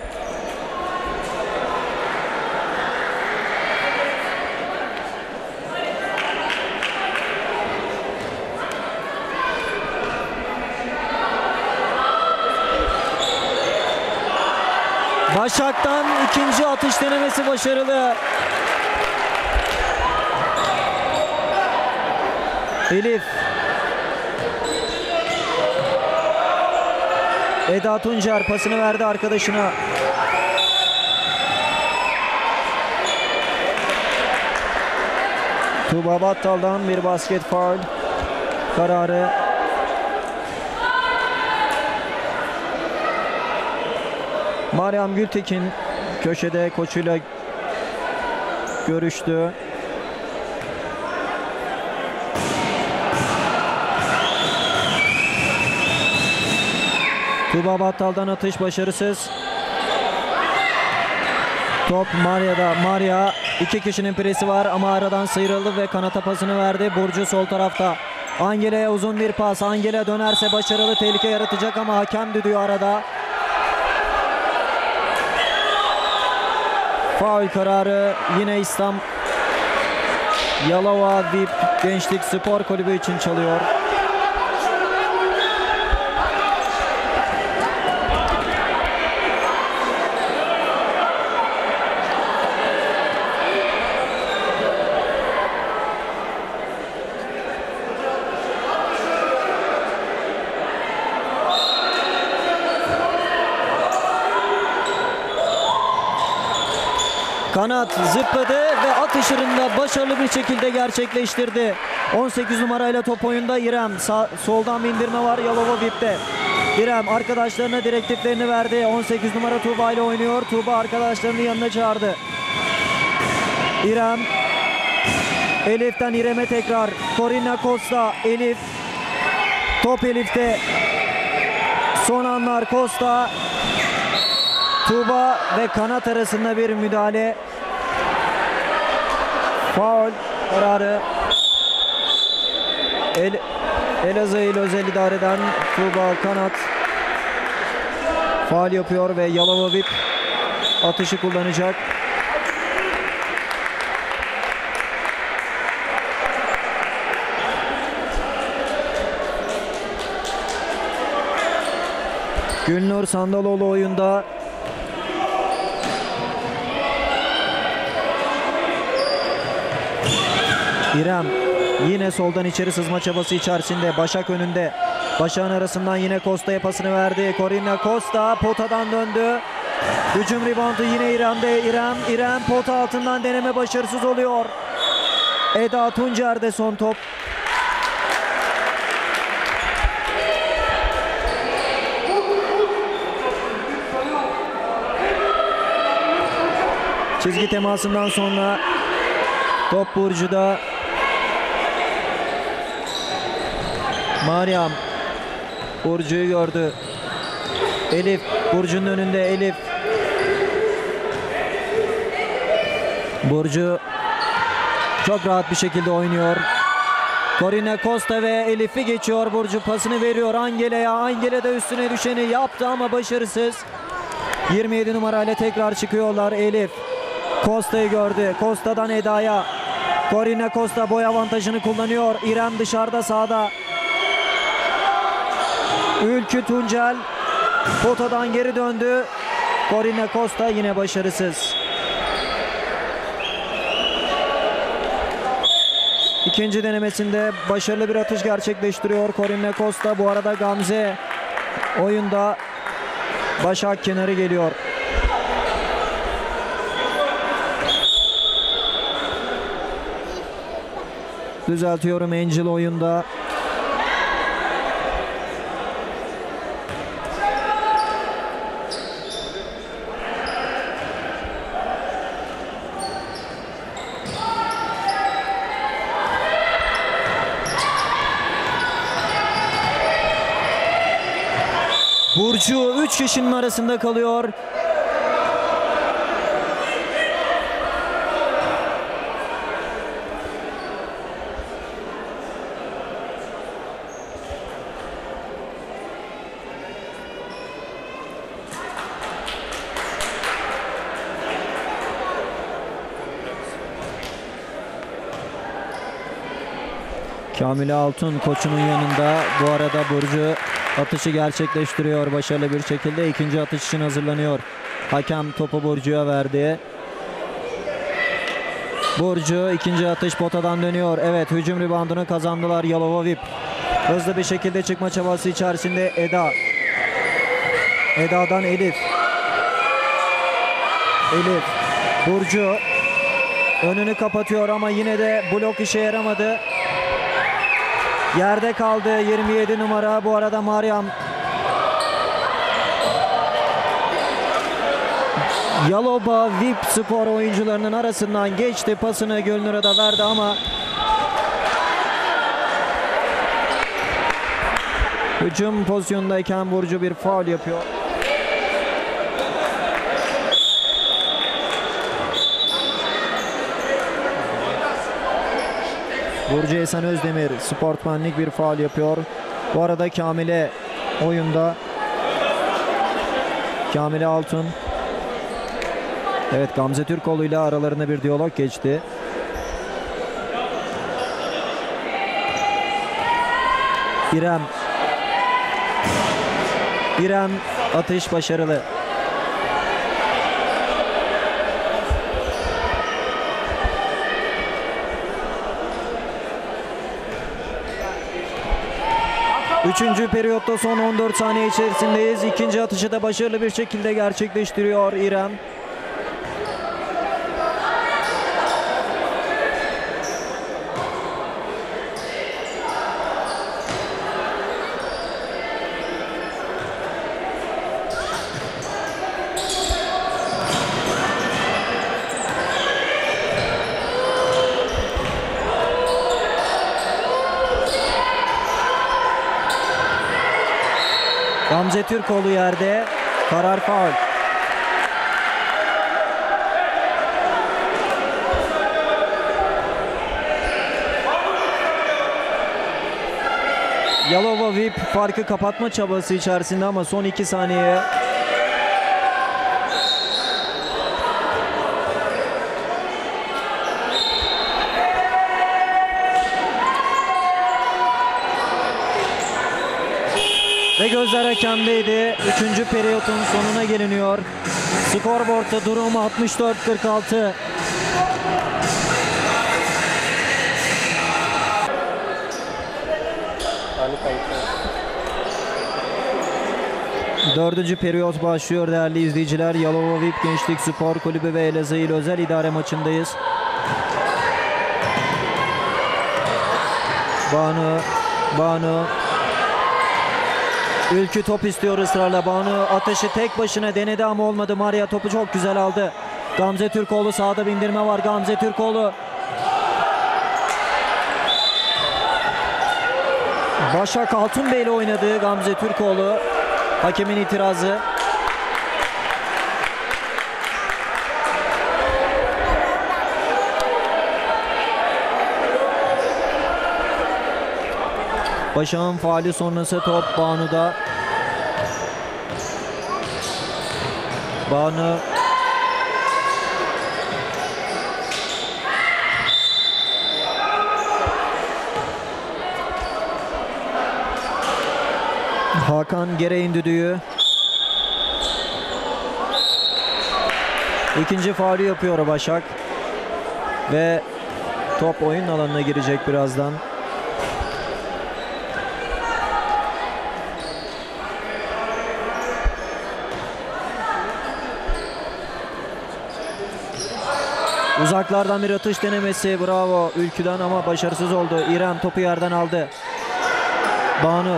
Başak'tan ikinci atış denemesi başarılı. Elif. Eda Tuncer pasını verdi arkadaşına. Tuğba Battal'dan bir basket faul kararı. Meryem Gültekin köşede koçuyla görüştü. Tuğba Battal'dan atış başarısız. Top Maria'da. Maria iki kişinin presi var ama aradan sıyrıldı ve kanata pasını verdi. Burcu sol tarafta. Angele'ye uzun bir pas. Angele dönerse başarılı, tehlike yaratacak ama hakem düdüğü arada. Faul kararı yine İslam Yalova V I P Gençlik Spor Kulübü için çalıyor. Kanat zıpladı ve atışını da başarılı bir şekilde gerçekleştirdi. on sekiz numarayla top oyunda İrem. Sağ, soldan bindirme var Yalova V I P'te. İrem arkadaşlarına direktiflerini verdi. on sekiz numara Tuğba ile oynuyor. Tuğba arkadaşlarını yanına çağırdı. İrem. Elif'ten İrem'e tekrar. Corina Costa. Elif. Top Elif'te. Son anlar Costa. Tuğba ve kanat arasında bir müdahale. Faul kararı. El, Elazığ İl Özel İdare'den Tuğba kanat faul yapıyor ve Yalova V I P atışı kullanacak. Gülnur Sandaloğlu oyunda. İrem yine soldan içeri sızma çabası içerisinde. Başak önünde. Başak'ın arasından yine Costa'ya pasını verdi. Corina Costa potadan döndü. Hücum reboundu yine İrem'de. İrem, İrem pota altından deneme başarısız oluyor. Eda Tuncer'de son top. Çizgi temasından sonra top Burcu'da. Meryem Burcu'yu gördü. Elif Burcu'nun önünde. Elif. Burcu çok rahat bir şekilde oynuyor. Corina Costa ve Elif'i geçiyor. Burcu pasını veriyor Angele'ye. Angele de üstüne düşeni yaptı ama başarısız. yirmi yedi numarayla tekrar çıkıyorlar. Elif Costa'yı gördü. Costa'dan Eda'ya. Corina Costa boy avantajını kullanıyor. İrem dışarıda sağda. Ülkü Tuncel potadan geri döndü. Corina Costa yine başarısız. İkinci denemesinde başarılı bir atış gerçekleştiriyor Corina Costa. Bu arada Gamze oyunda. Başak kenarı geliyor. Düzeltiyorum, Angel oyunda. Burcu üç kişinin arasında kalıyor. Kamile Altun koçunun yanında. Bu arada Burcu atışı gerçekleştiriyor başarılı bir şekilde. İkinci atış için hazırlanıyor. Hakem topu Burcu'ya verdi. Burcu ikinci atış potadan dönüyor. Evet, hücum reboundunu kazandılar Yalova V I P. Hızlı bir şekilde çıkma çabası içerisinde Eda. Eda'dan Elif. Elif. Burcu önünü kapatıyor ama yine de blok işe yaramadı. Yerde kaldı yirmi yedi numara. Bu arada Meryem Yalova V I P spor oyuncularının arasından geçti. Pasını Gülnur'a da verdi ama hücum pozisyondayken Burcu bir faul yapıyor. Burcu Esen Özdemir sportmenlik bir faul yapıyor. Bu arada Kamile oyunda. Kamile Altun. Evet, Gamze Türkoğlu ile aralarında bir diyalog geçti. İrem. İrem atış başarılı. Üçüncü periyotta son on dört saniye içerisindeyiz. İkinci atışı da başarılı bir şekilde gerçekleştiriyor İrem. Gamze Türkoğlu yerde. Karar faul. Yalova V I P farkı kapatma çabası içerisinde ama son iki saniye. Ve gözler hakemdeydi. Üçüncü periyotun sonuna geliniyor. Skorboardta durum altmış dört kırk altı. Ali kayıtlı. Dördüncü periyot başlıyor değerli izleyiciler. Yalova V I P Gençlik Spor Kulübü ve Elazığ İl Özel İdare maçındayız. Banu, Banu. Ülkü top istiyor ısrarla. Banu atışı tek başına denedi ama olmadı. Maria topu çok güzel aldı. Gamze Türkoğlu sağda bindirme var. Gamze Türkoğlu. Başak Altunbey ile oynadığı Gamze Türkoğlu. Hakemin itirazı. Başak'ın faali sonrası top Banu'da. Banu Hakan Gereğin düdüğü. İkinci faulü yapıyor Başak. Ve top oyun alanına girecek birazdan. Uzaklardan bir atış denemesi. Bravo Ülkü'den ama başarısız oldu. İrem topu yerden aldı. Banu.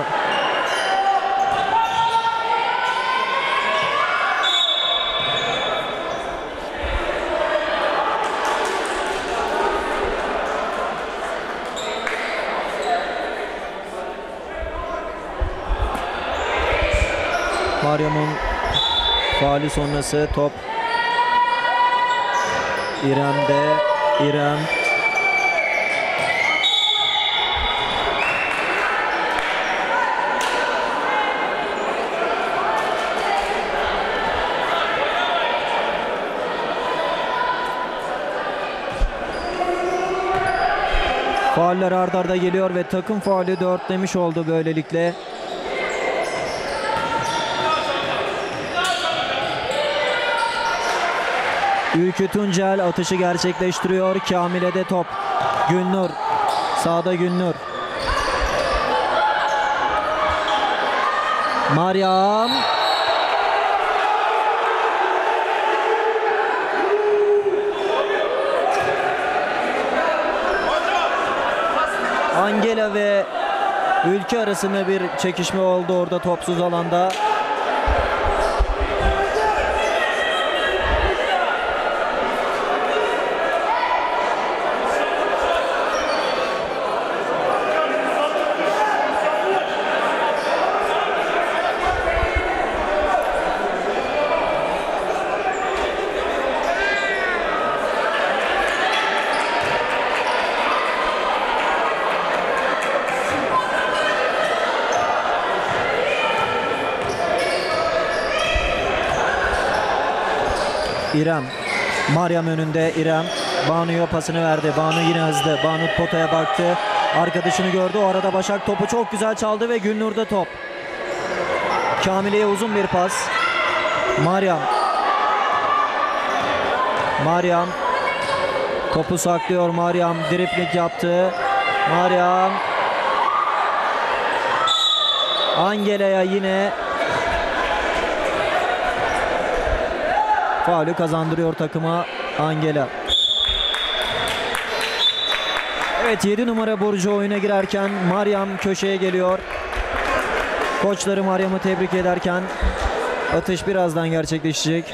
Meryem'in faali sonrası top İrem'de. İrem fauller ard arda geliyor ve takım faulü dörtlemiş oldu böylelikle. Ülkü Tuncel atışı gerçekleştiriyor. Kamile'de top. Gülnur. Sağda Gülnur. Meryem. Angela ve Ülkü arasında bir çekişme oldu orada topsuz alanda. İrem. Meryem önünde. İrem Banu'ya pasını verdi. Banu yine hızlı. Banu potaya baktı. Arkadaşını gördü. O arada Başak topu çok güzel çaldı ve Gülnur'da top. Kamile'ye uzun bir pas. Meryem. Meryem topu saklıyor. Meryem dripling yaptı. Meryem Angela'ya yine faulü kazandırıyor takıma Angela. Evet, yedi numara Burcu oyuna girerken Meryem köşeye geliyor. Koçları Meryem'i tebrik ederken atış birazdan gerçekleşecek.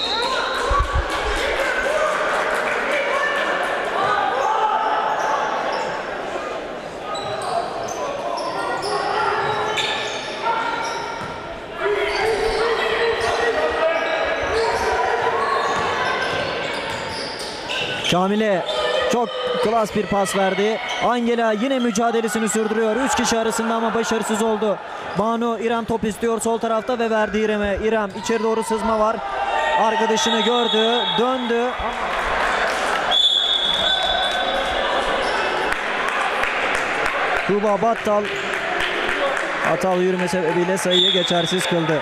Kamile çok klas bir pas verdi. Angela yine mücadelesini sürdürüyor. Üç kişi arasında ama başarısız oldu. Banu, İrem top istiyor sol tarafta ve verdi İrem'e. İrem içeri doğru sızma var. Arkadaşını gördü, döndü. Tuğba Battal hatalı yürüme sebebiyle sayıyı geçersiz kıldı.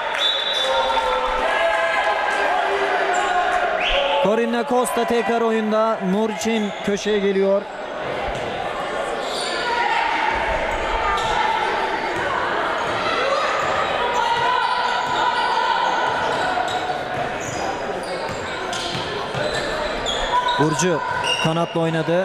Corinne Costa tekrar oyunda. Nurçin köşeye geliyor. Burcu kanatla oynadı.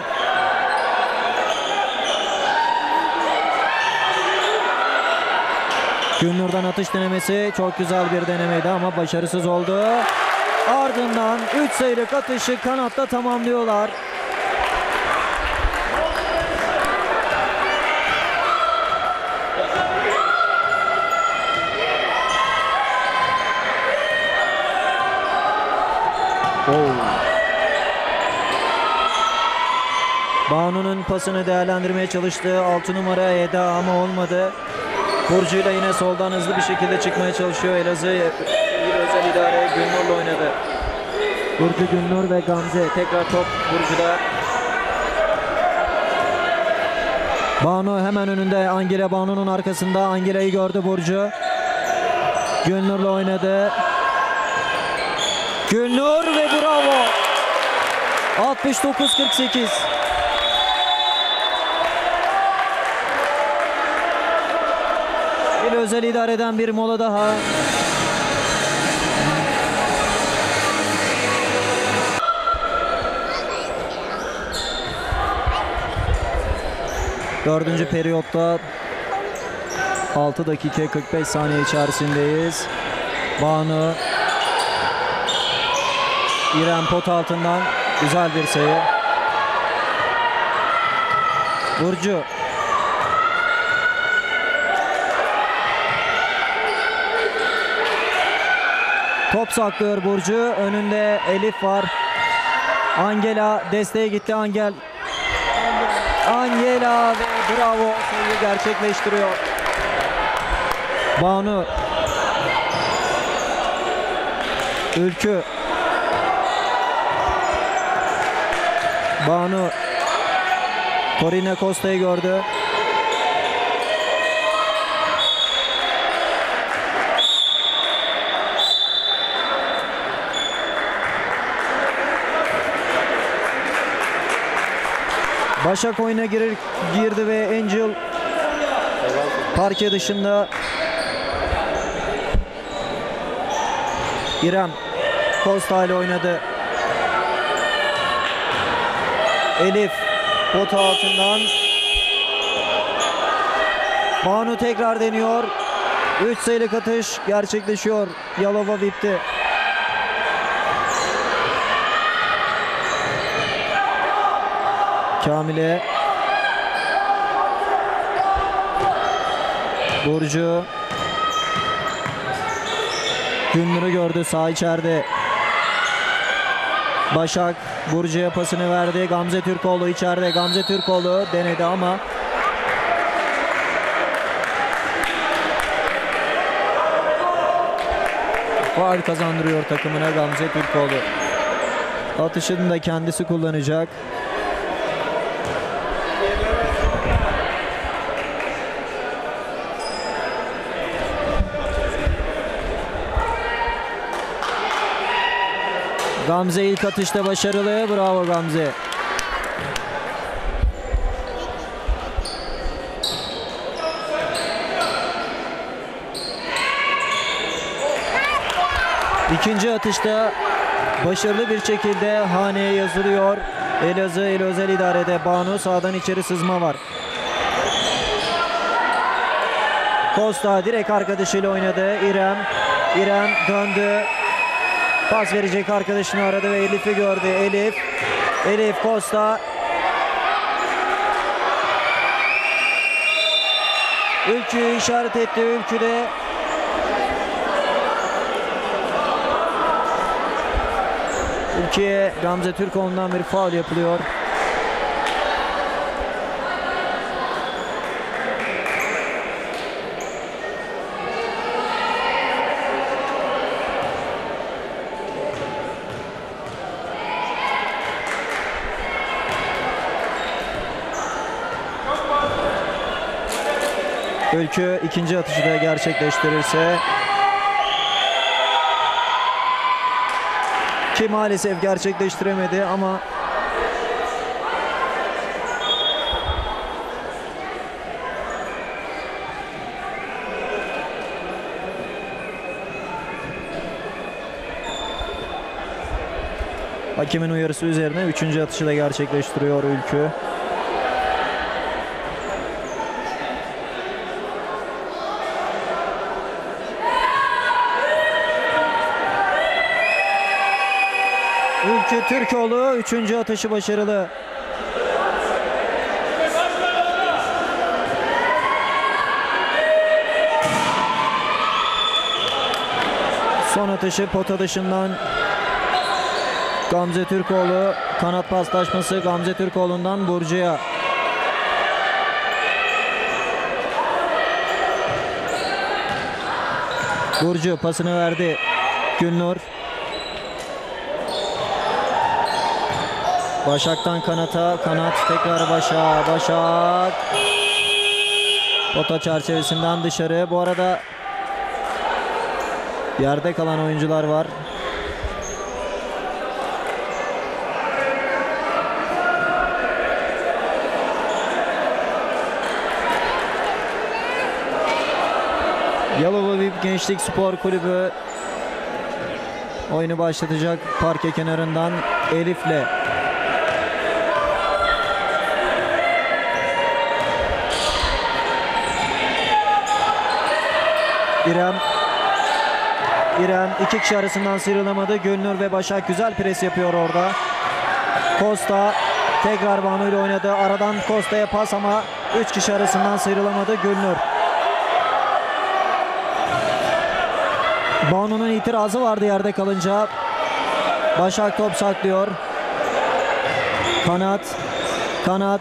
Gülnur'dan atış denemesi, çok güzel bir denemeydi ama başarısız oldu. Ardından üç sayılık atışı kanatta tamamlıyorlar. Oh. Banu'nun pasını değerlendirmeye çalıştı. altı numara Eda ama olmadı. Burcu'yla yine soldan hızlı bir şekilde çıkmaya çalışıyor. Elazığ bir özel idare Gülnur'la oynadı. Burcu, Gülnur ve Gamze. Tekrar top Burcu'da. Banu hemen önünde. Angela Banu'nun arkasında. Angela'yı gördü Burcu. Gülnur'la oynadı. Gülnur ve bravo. altmış dokuz kırk sekiz. Bir özel idareden bir mola daha. Dördüncü periyotta altı dakika kırk beş saniye içerisindeyiz. Banu, İrem pot altından güzel bir sayı. Burcu. Top saklıyor Burcu. Önünde Elif var. Angela desteğe gitti. Angel. Angela ve bravo sayıyı gerçekleştiriyor. Banu. Ülkü. Banu. Corina Costa'yı gördü. Başak oyuna girir, girdi ve Angel parke dışında. İrem Costa ile oynadı. Elif pot altından. Banu tekrar deniyor. üç sayılık atış gerçekleşiyor. Yalova Vip'ti. Kamile. Burcu. Gülnur'u gördü sağ içeride. Başak Burcu'ya pasını verdi. Gamze Türkoğlu içeride. Gamze Türkoğlu denedi ama faul kazandırıyor takımına Gamze Türkoğlu. Atışını da kendisi kullanacak. Gamze ilk atışta başarılı. Bravo Gamze. İkinci atışta başarılı bir şekilde haneye yazılıyor. Elazığ il özel idarede Banu, sağdan içeri sızma var. Costa direkt arkadaşıyla oynadı. İrem. İrem döndü. Pas verecek arkadaşını aradı ve Elif'i gördü. Elif. Elif Costa. Ülkü'yü işaret etti. Ülkü de Ülkü'ye Gamze Türkoğlu'ndan bir faul yapılıyor. Ülkü ikinci atışı da gerçekleştirirse, ki maalesef gerçekleştiremedi ama Hakemin uyarısı üzerine üçüncü atışı da gerçekleştiriyor Ülkü. Ülkü Türkoğlu üçüncü atışı başarılı. Son atışı pota dışından Gamze Türkoğlu. Kanat paslaşması Gamze Türkoğlu'ndan Burcu'ya. Burcu pasını verdi. Gülnur. Başak'tan kanata. Kanat tekrar Başak. Başak. Pota çerçevesinden dışarı. Bu arada yerde kalan oyuncular var. Yalova Vip Gençlik Spor Kulübü oyunu başlatacak parke kenarından Elif'le. İrem. İrem iki kişi arasından sıyrılamadı. Gülnur ve Başak güzel pres yapıyor orada. Costa tekrar Banu ile oynadı. Aradan Costa'ya pas ama üç kişi arasından sıyrılamadı Gülnur. Banu'nun itirazı vardı yerde kalınca. Başak top saklıyor. Kanat. Kanat.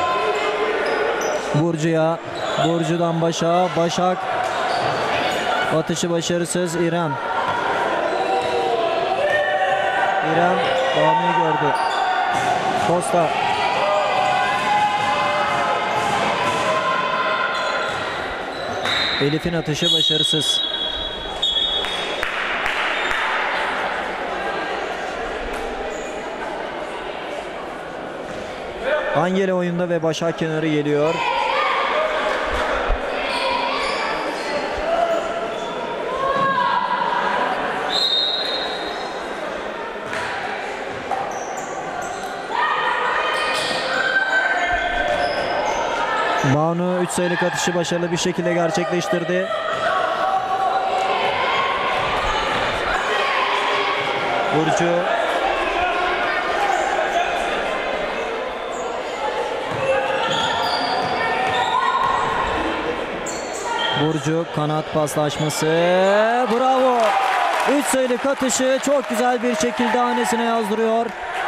Burcu'ya. Burcu'dan Başak'a. Başak. Atışı başarısız. İrem. İrem Banu'yu gördü. Costa. Elif'in atışı başarısız. Angela oyunda ve Başak kenarı geliyor. Banu üç sayılık atışı başarılı bir şekilde gerçekleştirdi. Burcu. Burcu kanat paslaşması. Bravo. üç sayılık atışı çok güzel bir şekilde hanesine yazdırıyor.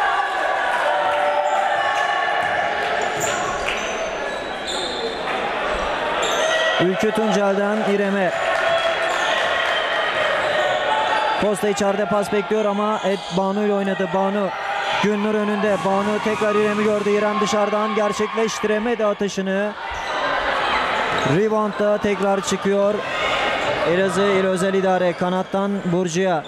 Ülkü Tuncel'den İrem'e. Costa içeride pas bekliyor ama Ed Banu ile oynadı. Banu. Gülnur önünde. Banu tekrar İrem'i gördü. İrem dışarıdan gerçekleştiremedi atışını. Rebound'da tekrar çıkıyor. Elazığ İl Özel İdare kanattan Burcu'ya.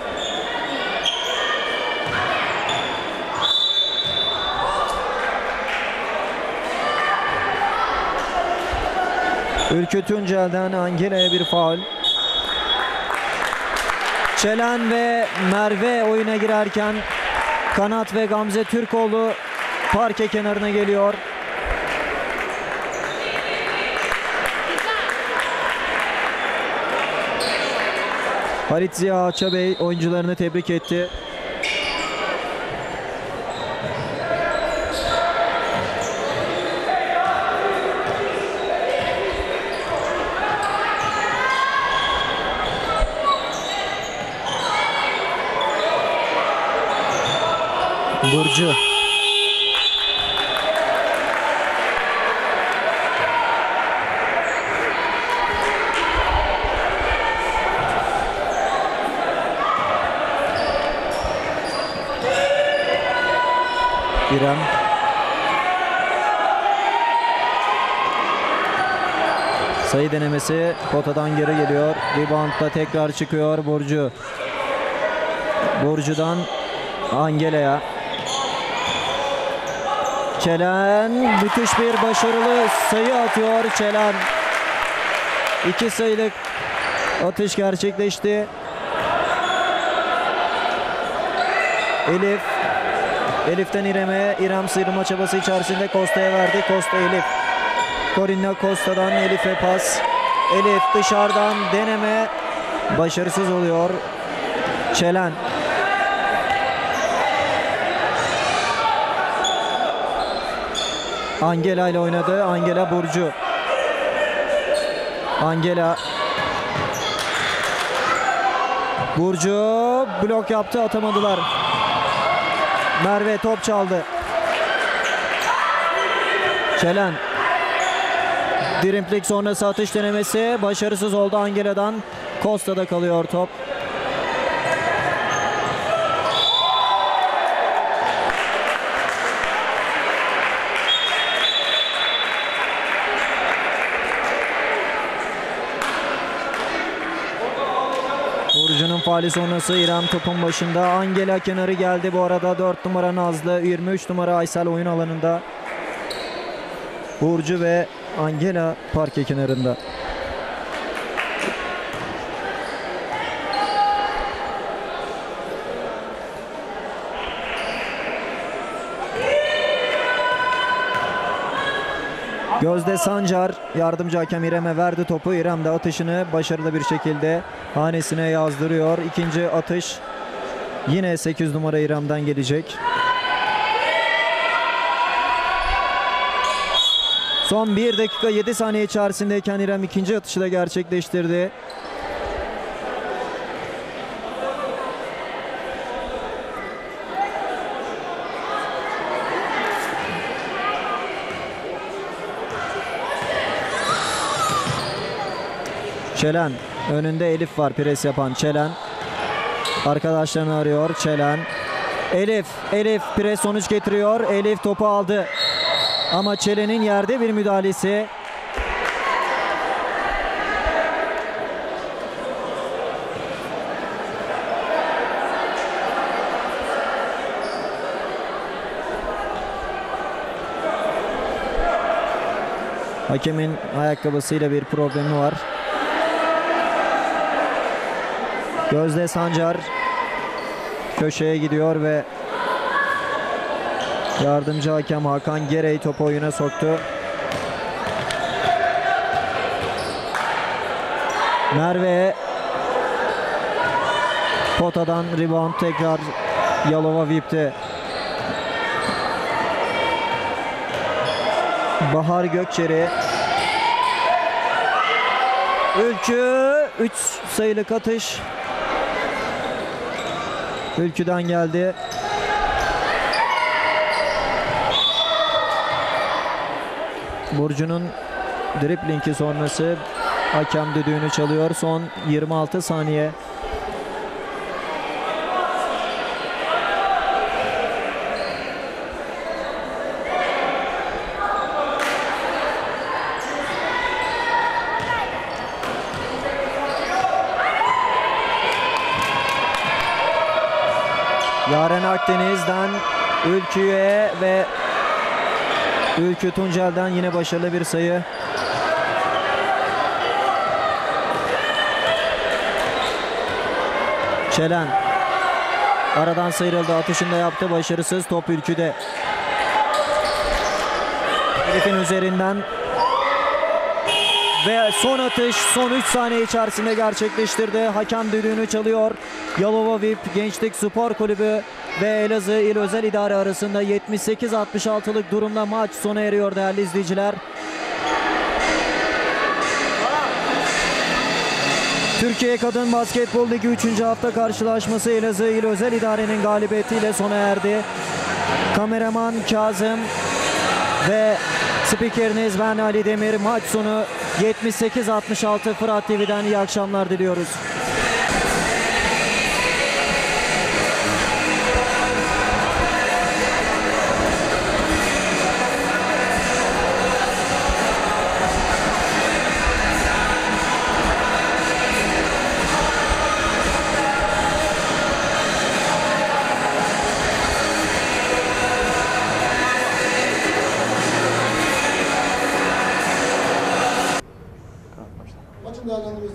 Ülkü Tuncel'den Angela'ya bir faul. Çelen ve Merve oyuna girerken Kanat ve Gamze Türkoğlu parke kenarına geliyor. Halit Ziya Çabey oyuncularını tebrik etti. Burcu. İrem. Sayı denemesi potadan geri geliyor. Rebound'da tekrar çıkıyor Burcu. Burcu'dan Angela'ya. Çelen müthiş bir başarılı sayı atıyor Çelen. İki sayılık atış gerçekleşti. Elif. Elif'ten İrem'e. İrem sıyrılma çabası içerisinde Costa'ya verdi. Costa Elif. Corina Costa'dan Elif'e pas. Elif dışarıdan deneme. Başarısız oluyor. Çelen. Angela ile oynadı. Angela Burcu. Angela. Burcu blok yaptı, atamadılar. Merve top çaldı. Çelen. Drimplik sonrası atış denemesi başarısız oldu Angela'dan. Costa'da kalıyor top. Burcu'nun faali sonrası İrem topun başında. Angela kenarı geldi bu arada. dört numara Nazlı, yirmi üç numara Aysel oyun alanında. Burcu ve Angela parke kenarında. Gözde Sancar yardımcı hakem İrem'e verdi topu. İrem de atışını başarılı bir şekilde hanesine yazdırıyor. İkinci atış yine sekiz numara İrem'den gelecek. Son bir dakika yedi saniye içerisindeyken İrem ikinci atışı da gerçekleştirdi. Çelen. Önünde Elif var pres yapan Çelen. Arkadaşlarını arıyor Çelen. Elif. Elif pres sonuç getiriyor. Elif topu aldı. Ama Çelen'in yerde bir müdahalesi. Hakemin ayakkabısıyla bir problemi var. Gözde Sancar köşeye gidiyor ve yardımcı hakem Hakan Gerey topu oyuna soktu. Merve potadan rebound tekrar Yalova V I P'te. Bahar Gökçeri. Ülkü üç sayılık atış. Ülkü'den geldi. Burcu'nun driplingi sonrası hakem düdüğünü çalıyor. Son yirmi altı saniye. Yaren Akdeniz'den Ülkü'ye ve Ülkü Tuncel'den yine başarılı bir sayı. Çelen aradan sıyrıldı, atışını da yaptı, başarısız. Top Ülkü'de. Elif'in üzerinden ve son atış son üç saniye içerisinde gerçekleştirdi. Hakem düdüğünü çalıyor. Yalova V I P Gençlik Spor Kulübü ve Elazığ İl Özel İdare arasında yetmiş sekiz altmış altılık durumda maç sona eriyor değerli izleyiciler. Türkiye Kadın Basketbol Ligi üçüncü hafta karşılaşması Elazığ İl Özel İdare'nin galibiyetiyle sona erdi. Kameraman Kazım ve spikeriniz ben Ali Demir. Maç sonu yetmiş sekiz altmış altı. Fırat T V'den iyi akşamlar diliyoruz.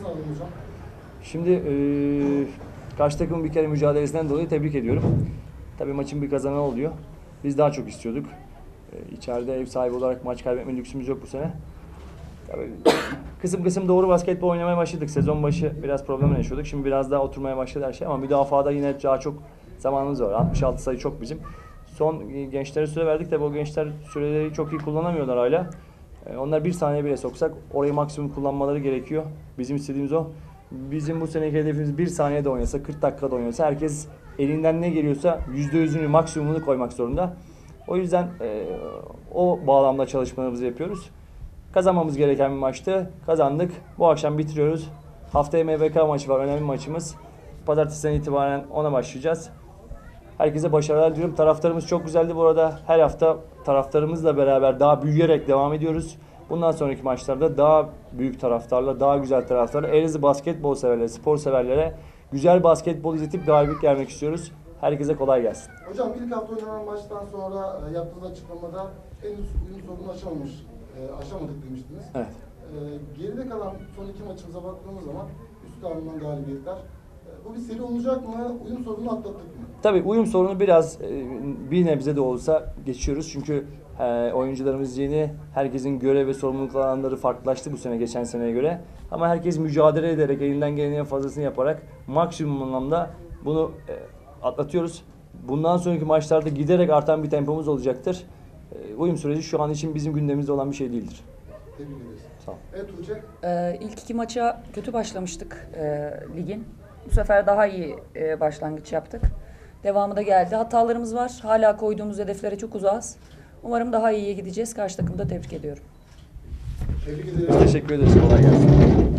Şimdi e, karşı takımın bir kere mücadelesinden dolayı tebrik ediyorum. Tabii maçın bir kazananı oluyor. Biz daha çok istiyorduk. Ee, içeride ev sahibi olarak maç kaybetme lüksümüz yok bu sene. Tabii kısım kısım doğru basketbol oynamaya başladık. Sezon başı biraz problem yaşıyorduk. Şimdi biraz daha oturmaya başladı her şey ama müdafada yine daha çok zamanımız var. altmış altı sayı çok bizim. Son gençlere süre verdik de bu gençler süreleri çok iyi kullanamıyorlar hala. Ee, Onlar bir saniye bile soksak orayı maksimum kullanmaları gerekiyor. Bizim istediğimiz o. Bizim bu seneki hedefimiz bir saniyede oynasa, kırk dakikada oynasa herkes elinden ne geliyorsa yüzde yüzünü maksimumunu koymak zorunda. O yüzden e, o bağlamda çalışmalarımızı yapıyoruz. Kazanmamız gereken bir maçtı. Kazandık. Bu akşam bitiriyoruz. Haftaya M B K maçı var. Önemli maçımız. Pazartesiden itibaren ona başlayacağız. Herkese başarılar diliyorum. Taraftarımız çok güzeldi bu arada. Her hafta taraftarımızla beraber daha büyüyerek devam ediyoruz. Bundan sonraki maçlarda daha büyük taraftarla, daha güzel taraftarla, Elazığ basketbol severlere, spor severlere güzel basketbol izletip galibiyet gelmek istiyoruz. Herkese kolay gelsin. Hocam ilk hafta oynanan maçtan sonra e, yaptığınız açıklamada henüz uyum sorunu aşamamış, e, aşamadık demiştiniz. Evet. E, geride kalan son iki maçımıza baktığımız zaman üstü alınan galibiyetler. E, bu bir seri olacak mı? Uyum sorununu atlattık mı? Tabii uyum sorunu biraz e, bir nebze de olsa geçiyoruz. Çünkü e, oyuncularımız yeni, herkesin görev ve sorumluluk alanları farklılaştı bu sene geçen seneye göre. Ama herkes mücadele ederek, elinden gelenin en fazlasını yaparak maksimum anlamda bunu e, atlatıyoruz. Bundan sonraki maçlarda giderek artan bir tempomuz olacaktır. E, uyum süreci şu an için bizim gündemimizde olan bir şey değildir. Tebrik ederiz. Sağ ol. Evet Tuğçe. Ee, ilk iki maça kötü başlamıştık e, ligin. Bu sefer daha iyi e, başlangıç yaptık. Devamı da geldi. Hatalarımız var. Hala koyduğumuz hedeflere çok uzağız. Umarım daha iyiye gideceğiz. Karşı takımı da tebrik ediyorum. Tebrik ederiz. Teşekkür ederiz. Kolay gelsin.